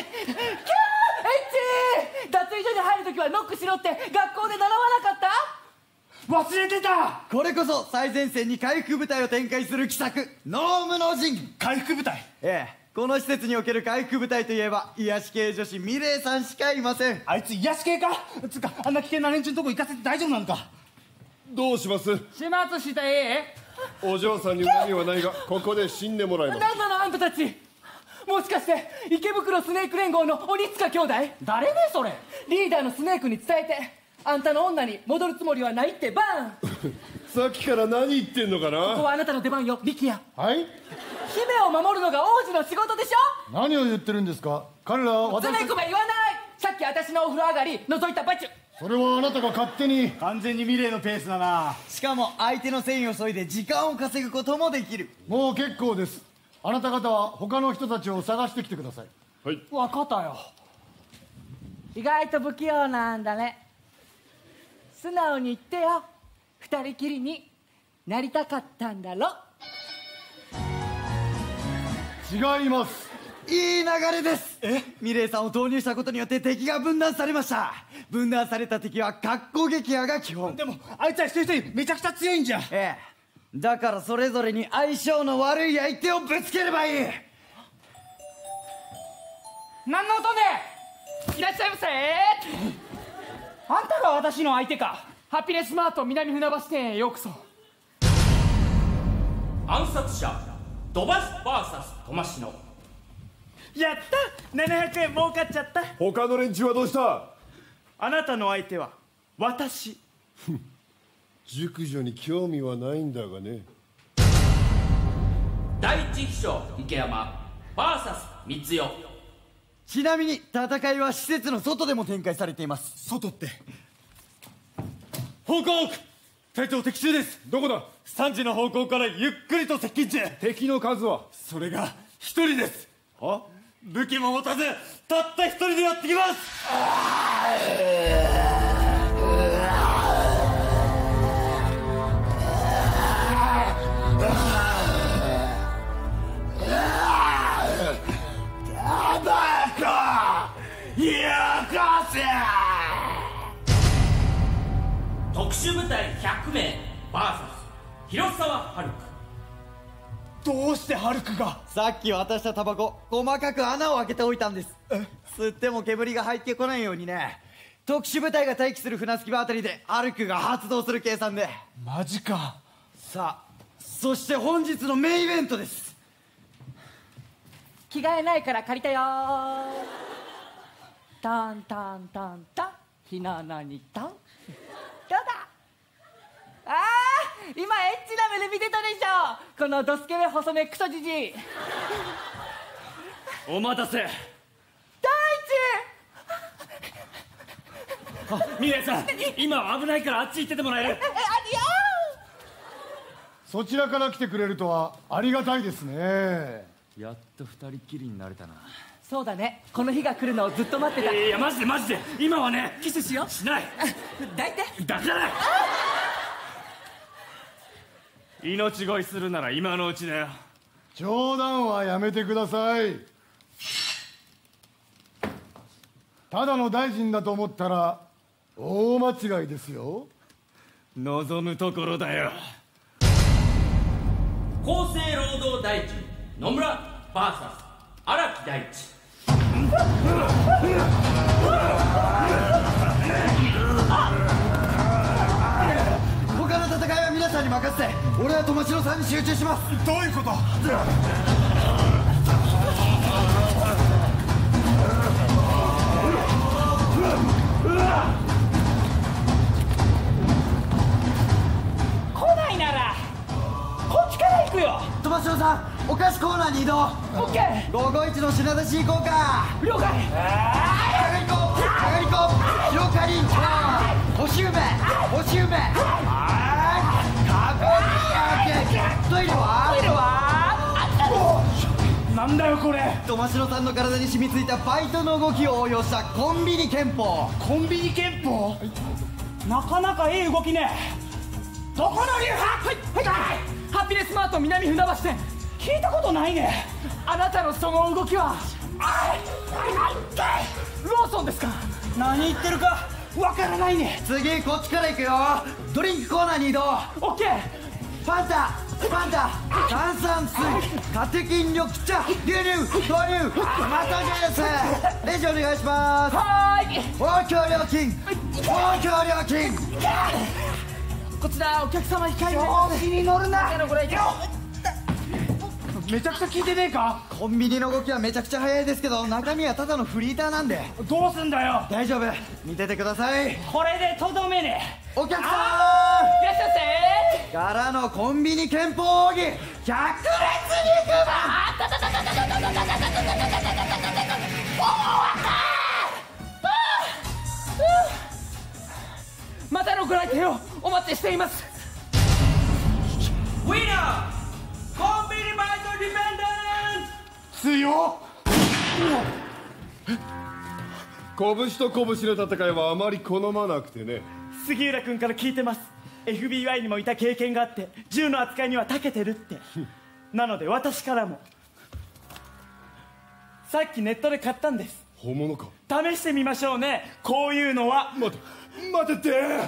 チー！脱衣所に入るときはノックしろって学校で習わなかった？ 忘れてた。 これこそ最前線に回復部隊を展開する奇策、ノームの陣。 回復部隊？ ええ、この施設における回復部隊といえば癒し系女子ミレイさんしかいません。 あいつ癒し系か？つうかあんな危険な連中のとこ行かせて大丈夫なのか？ どうします？ 始末していい？ お嬢さんに恨みはないがここで死んでもらいます。 なんなのあんたたち。もしかして池袋スネーク連合の鬼塚兄弟？誰ねそれ。リーダーのスネークに伝えて、あんたの女に戻るつもりはないってバーン。 さっきから何言ってんのかな。 ここはあなたの出番よ、リキヤ。 はい。 姫を守るのが王子の仕事でしょ。 何を言ってるんですか？彼らは私。 スネークも言わない。さっき私のお風呂上がり覗いたバチュ。 それはあなたが勝手に。 完全にミレイのペースだな。 しかも相手の戦意を削いで時間を稼ぐこともできる。 もう結構です。あなた方は他の人たちを探してきてください。 はい。 分かったよ。意外と不器用なんだね。素直に言ってよ。二人きりになりたかったんだろ。 違います。 いい流れです。え？ミレイさんを投入したことによって敵が分断されました。分断された敵は格好撃破が基本。 でもあいつは一人一人めちゃくちゃ強いんじゃん。 ええ、だからそれぞれに相性の悪い相手をぶつければいい。 何の音で？いらっしゃいませ。あんたが私の相手か。ハピネスマート南船橋店へようこそ。 暗殺者ドバス ブイエス トマシノ。 やった、ななひゃくえん儲かっちゃった。 他の連中はどうした？ あなたの相手は私。 熟女に興味はないんだがね。 第一秘書池山 ブイエス 三代。 ちなみに戦いは施設の外でも展開されています。 外って？ 報告！隊長敵中です。 どこだ？ さんじの方向からゆっくりと接近中。 敵の数は？ それが一人です。 は？ 武器も持たずたった一人でやってきます。 特殊部隊ひゃくめい ブイエス 広沢ハルク。 どうしてハルクが？ さっき渡したタバコ細かく穴を開けておいたんです。吸っても煙が入ってこないようにね。 特殊部隊が待機する船着き場あたりでアルクが発動する計算で。 マジか。 さあ、そして本日のメインイベントです。 着替えないから借りたよー。タンタンタンタン、ひななにタン。どうだ。あー、今エッチな目で見てたでしょ、このドスケベ細めクソじじい。 お待たせ。 大あ、ミレイさん、今は危ないからあっち行っててもらえる？ 地。え、ありよそちらから来てくれるとはありがたいですね。 やっと二人きりになれたな。 そうだね、この日が来るのをずっと待ってた。 いやいや、マジでマジで、今はね。 キスしよう。 しない。 抱いて。 抱かない。命乞いするなら今のうちだよ。 冗談はやめてください。ただの大臣だと思ったら大間違いですよ。 望むところだよ。 厚生労働大臣野村 ブイエス 荒木大地。 他の戦いは皆さんに任せて、俺は友城さんに集中します。 どういうこと？ 来ないならこっちから行くよ。 友城さん、お菓子コーナーに移動。 オッケー。 ごごいちの品出し行こうか。 了解。 じゃがりこ、じゃがりこ、白かりんとう、干し梅、干し梅、あー、かぶり焼き。トイレは？ トイレはなんだよこれ。 友城さんの体に染みついたバイトの動きを応用したコンビニ拳法。 コンビニ拳法、なかなかいい動きね。どこの流派？はいはいはい。 ハッピネスマート南船橋店。 聞いたことないね。 あなたのその動きはローソンですか？ 何言ってるかわからないね。 次こっちから行くよ。ドリンクコーナーに移動。 オッケー。 ファンタ、ファンタ、炭酸水、カテキン緑茶、牛乳、豆乳、トマトジュース。レジお願いします。 はーい。 公共料金、公共料金。 こちらお客様控えめ。 調子に乗るな。 これめちゃくちゃ聞いてねえか？ コンビニの動きはめちゃくちゃ早いですけど、中身はただのフリーターなんで。 どうすんだよ。 大丈夫、見ててください。 これでとどめね。 お客さん、 いらっしゃいませ。 からのコンビニ拳法奥義、百列肉ままたのご来店をお待ちしています。 ウィナーコンビニバイトディペンデン強拳と拳の戦いはあまり好まなくてね。 杉浦君から聞いてます。 エフビーアイ にもいた経験があって銃の扱いには長けてるってなので私からもさっきネットで買ったんです。 本物か？ 試してみましょうね。こういうのは。 待て待てって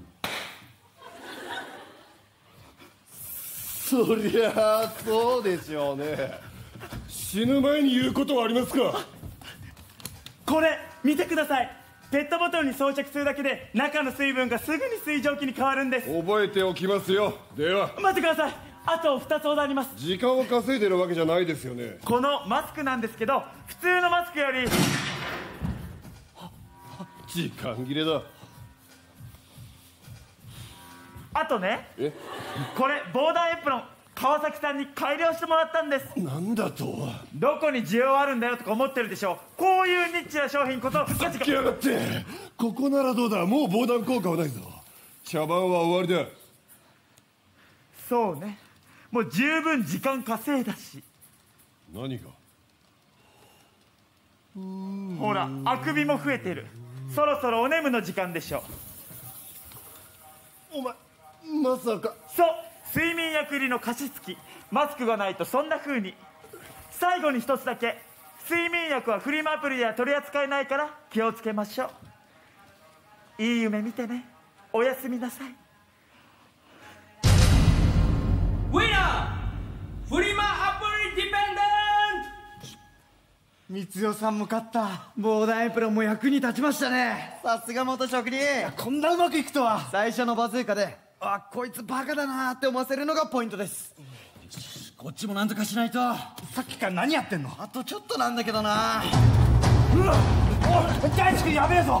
そりゃあそうでしょうね。死ぬ前に言うことはありますか？ これ見てください。ペットボトルに装着するだけで中の水分がすぐに水蒸気に変わるんです。 覚えておきますよ。では待ってください。あとふたつほどあります。 時間を稼いでるわけじゃないですよね。 このマスクなんですけど、普通のマスクより時間切れだ。 あとね、 えこれ防弾エプロン川崎さんに改良してもらったんです。 なんだと？ どこに需要あるんだよとか思ってるでしょう。こういうニッチな商品こそさっきやがって。ここならどうだ。もう防弾効果はないぞ。茶番は終わりだ。 そうね、もう十分時間稼いだし。 何が？ ほら、あくびも増えてる。そろそろお眠の時間でしょう。お前まさか。 そう、睡眠薬入りの加湿器。マスクがないとそんな風に。最後に一つだけ、睡眠薬はフリマアプリでは取り扱えないから気をつけましょう。いい夢見てね。おやすみなさい。 ウィナーフリマアプリディペンデント光代さんも勝った。 防弾エプロンも役に立ちましたね。 さすが元職人。 こんなうまくいくとは。 最初のバズーカで、あ、こいつバカだなって思わせるのがポイントです。 こっちもなんとかしないと。 さっきから何やってんの？ あとちょっとなんだけどな。 うわっ、おい、大地君やべえぞ。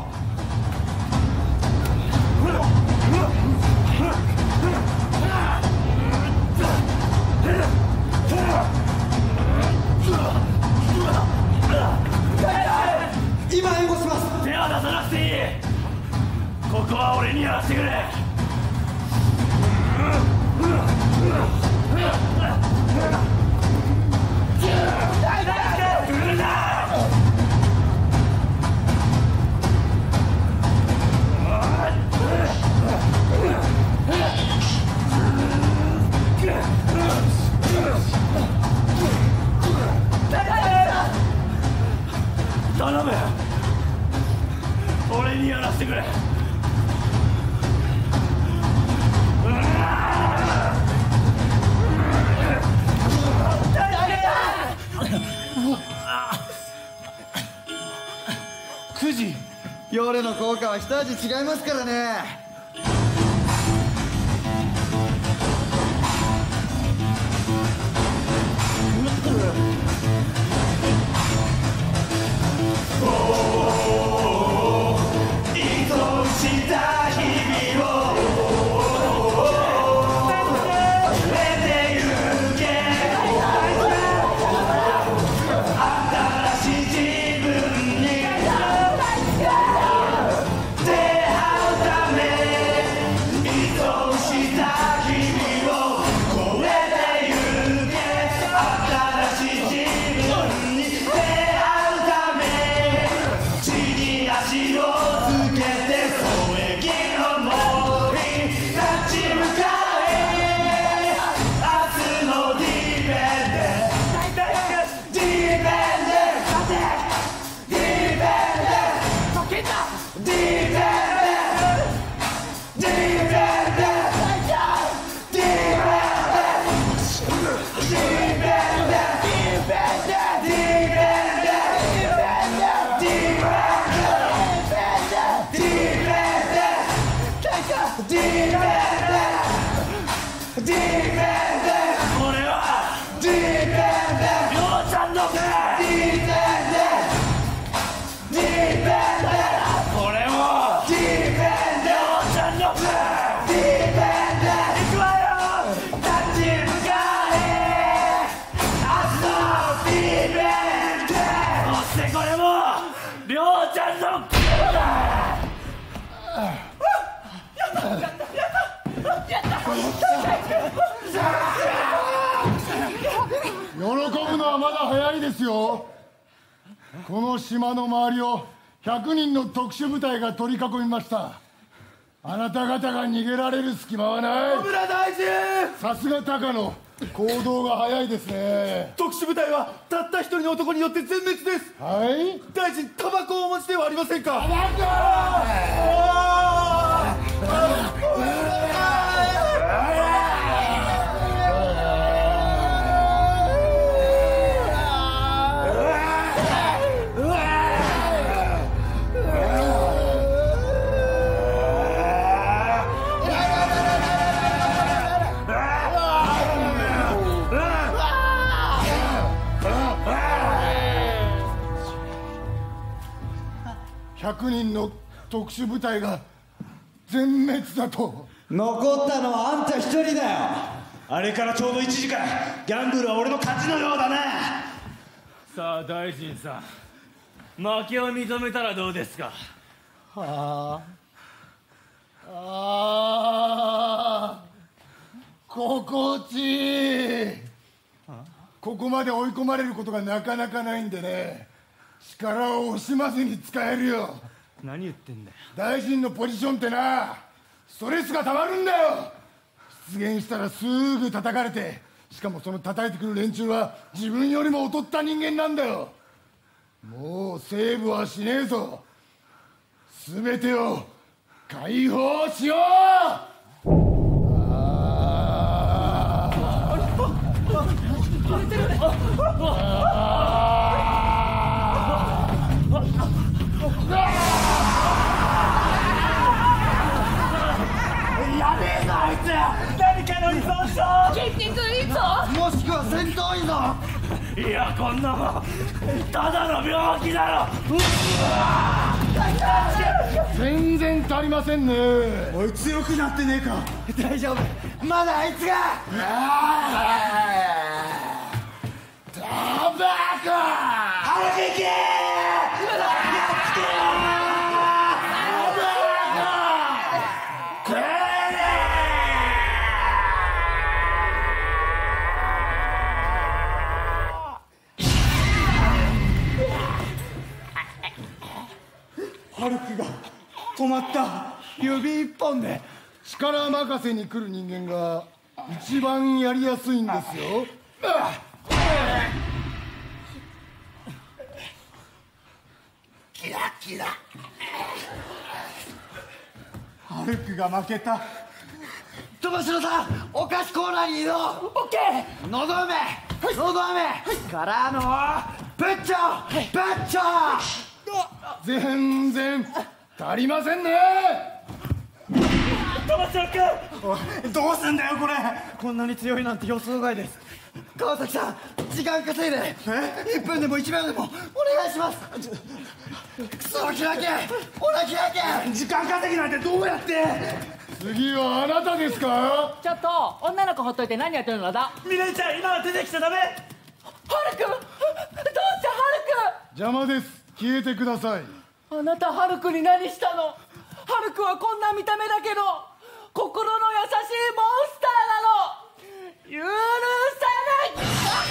今援護します。 手は出さなくていい。ここは俺にやらせてくれ。頼む、俺にやらせてくれ。 くじ夜の効果は一味違いますからね。 喜ぶのはまだ早いですよ。この島の周りをひゃくにんの特殊部隊が取り囲みました。あなた方が逃げられる隙間はない。 野村大臣、 さすが高野、行動が早いですね。 特殊部隊はたった一人の男によって全滅です。 はい、 大臣、タバコをお持ちではありませんか。 ひゃくにんの特殊部隊が全滅だと。 残ったのはあんた一人だよ。 あれからちょうどいちじかん、ギャンブルは俺の勝ちのようだな。 さあ大臣さん、負けを認めたらどうですか。 はあ、ああ、心地いい。ここまで追い込まれることがなかなかないんでね、力を惜しまずに使えるよ。 何言ってんだよ。 大臣のポジションってな、ストレスがたまるんだよ。出現したらすぐ叩かれて、しかもその叩いてくる連中は自分よりも劣った人間なんだよ。もうセーブはしねえぞ。全てを解放しよう。ああもしくは戦闘依存。 いや、こんなもんただの病気だろ。 全然足りませんね。 おい、強くなってねえか。 大丈夫、まだあいつが。 タバコ春引きハルクが止まった。指一本で力任せに来る人間が一番やりやすいんですよ。 キラキラ。 ハルクが負けた。 友城さん、お菓子コーナーに移動。オッケー。のど飴、のど飴からのプッチョ、プッチョ。 全然足りませんね。 友城君、 どうすんだよこれ。こんなに強いなんて予想外です。 川崎さん、時間稼いでいっぷんでもいちびょうでもお願いします。クソを開け、ほら開け。 時間稼ぎなんてどうやって。 次はあなたですか。 ちょっと女の子ほっといて何やってるのだ。 ミレイちゃん、今は出てきちゃダメ。 ハルくん、どうしてハル邪魔です。消えてください。 くん。あなたハルくんに何したの。ハルくんはこんな見た目だけど心の優しいモンスターなの。許さ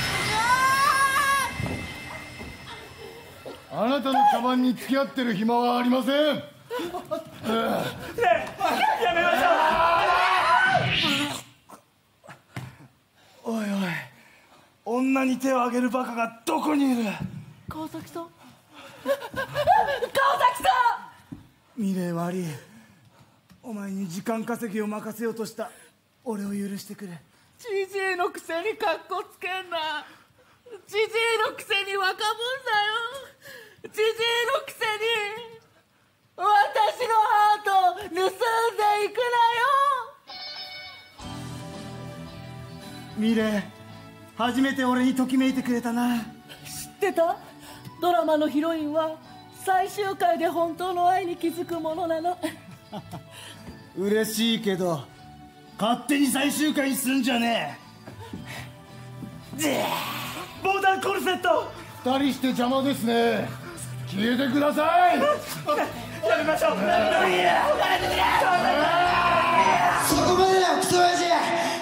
ない。 あなたの茶番に付き合ってる暇はありません。 ねえ、やめましょう。 おいおい、女に手を挙げるバカがどこにいる。 川崎さん、川崎さん。 ミレイ悪い。お前に時間稼ぎを任せようとした俺を許してくれ。 ジジイのくせにカッコつけんな。ジジイのくせに若者だよ。ジジイのくせに私のハート盗んでいくなよ。 ミレイ、初めて俺にときめいてくれたな。 知ってた？ドラマのヒロインは最終回で本当の愛に気づくものなの。 嬉しいけど勝手に最終回にすんじゃねえ。防弾コルセット。 二人して邪魔ですね。消えてください。 やめましょう。 そこまでだよ、クソ親父。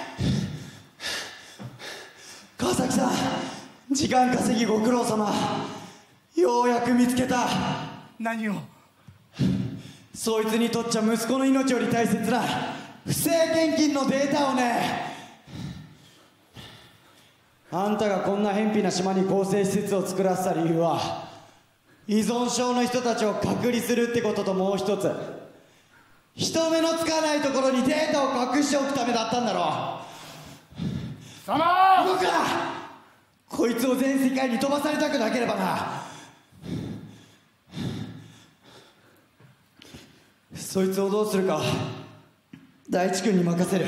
川崎さん、時間稼ぎご苦労様。ようやく見つけた。 何を。 そいつにとっちゃ息子の命より大切な不正献金のデータをね。あんたがこんな偏僻な島に更生施設を作らせた理由は依存症の人たちを隔離するってことと、もう一つ人目のつかないところにデータを隠しておくためだったんだろう。 様、 動くな。こいつを全世界に飛ばされたくなければな。そいつをどうするか大地君に任せる。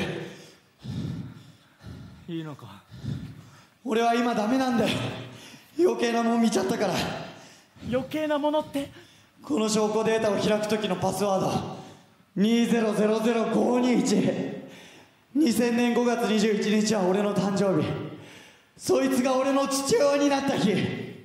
いいのか。 俺は今ダメなんだよ。余計なもん見ちゃったから。 余計なものって？ この証拠データを開く時のパスワードにゼロゼロゼロごにいち。にせんねんごがつにじゅういちにちは俺の誕生日。そいつが俺の父親になった日。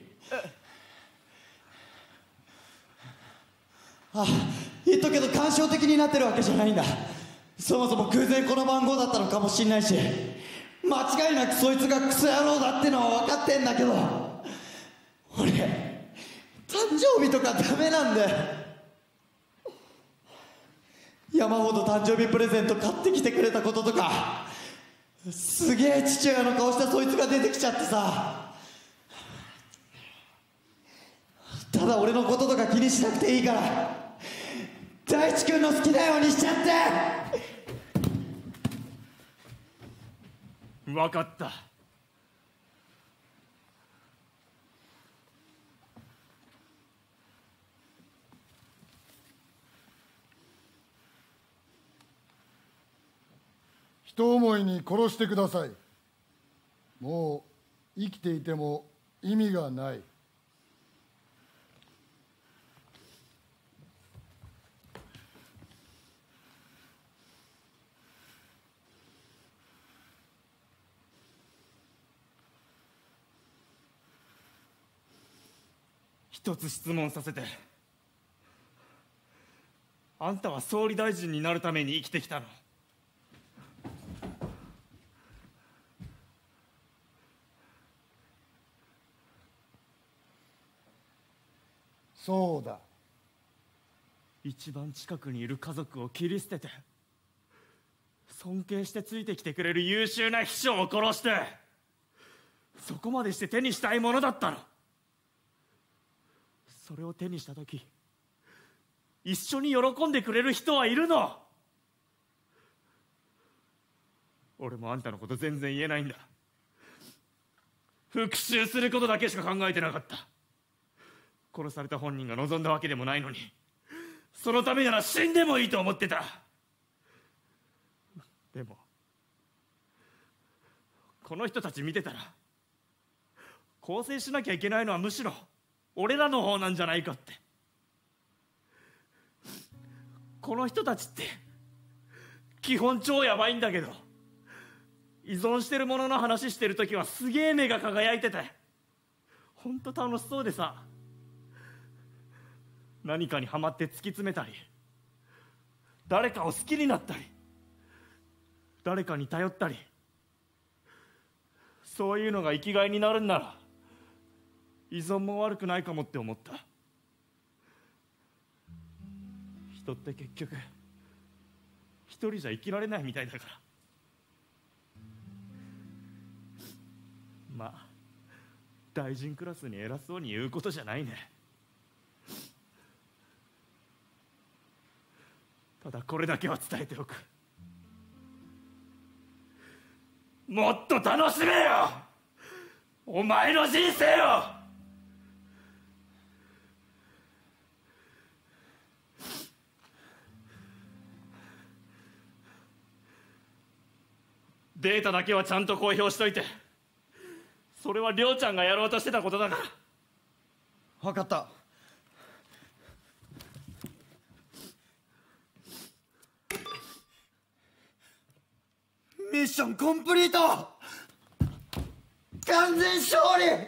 あ、言っとくけど感傷的になってるわけじゃないんだ。そもそも偶然この番号だったのかもしんないし、間違いなくそいつがクソ野郎だってのは分かってんだけど、俺誕生日とかダメなんだよ。山ほど誕生日プレゼント買ってきてくれたこととか、すげえ父親の顔したそいつが出てきちゃってさ。ただ俺のこととか気にしなくていいから大地君の好きなようにしちゃって。 分かった。 一思いに殺してください。 もう生きていても意味がない。 一つ質問させて。あんたは総理大臣になるために生きてきたの？ そうだ。 一番近くにいる家族を切り捨てて、尊敬してついてきてくれる優秀な秘書を殺して、そこまでして手にしたいものだったの。それを手にした時、一緒に喜んでくれる人はいるの？俺もあんたのこと全然言えないんだ。復讐することだけしか考えてなかった。殺された本人が望んだわけでもないのに、そのためなら死んでもいいと思ってた。でもこの人たち見てたら、更生しなきゃいけないのはむしろ俺らの方なんじゃないかって。この人たちって基本超やばいんだけど、依存してるものの話してるときはすげえ目が輝いてて、ほんと楽しそうでさ、何かにハマって突き詰めたり、誰かを好きになったり、誰かに頼ったり、そういうのが生きがいになるんなら依存も悪くないかもって思った。人って結局一人じゃ生きられないみたいだから。まあ大臣クラスに偉そうに言うことじゃないね。ただこれだけは伝えておく。もっと楽しめよ、お前の人生を。データだけはちゃんと公表しといて。それはりょうちゃんがやろうとしてたことだから。 分かった。ミッションコンプリート、完全勝利。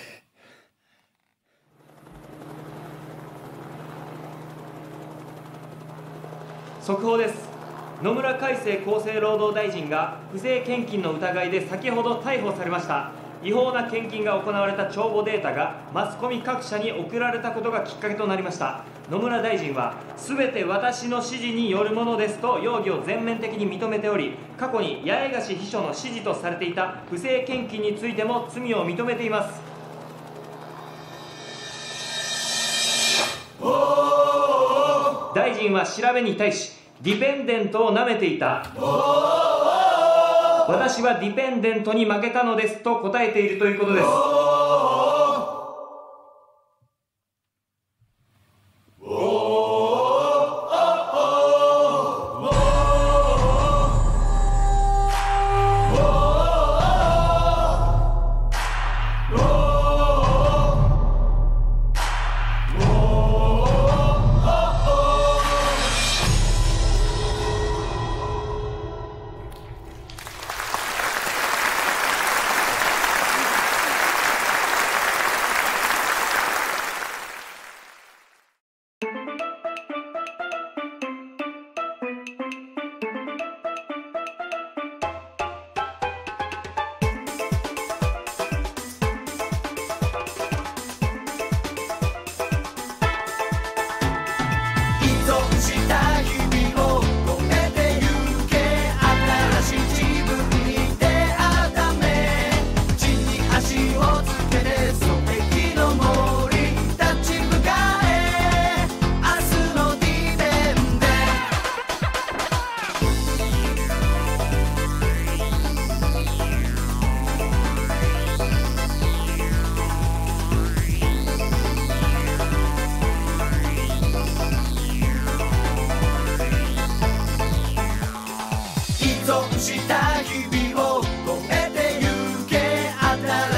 速報です。野村海生厚生労働大臣が不正献金の疑いで先ほど逮捕されました。違法な献金が行われた帳簿データがマスコミ各社に送られたことがきっかけとなりました。野村大臣は全て私の指示によるものですと容疑を全面的に認めており、過去に八重樫秘書の指示とされていた不正献金についても罪を認めています。大臣は調べに対し、ディペンデントを舐めていた、私はディペンデントに負けたのですと答えているということです。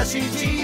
信じ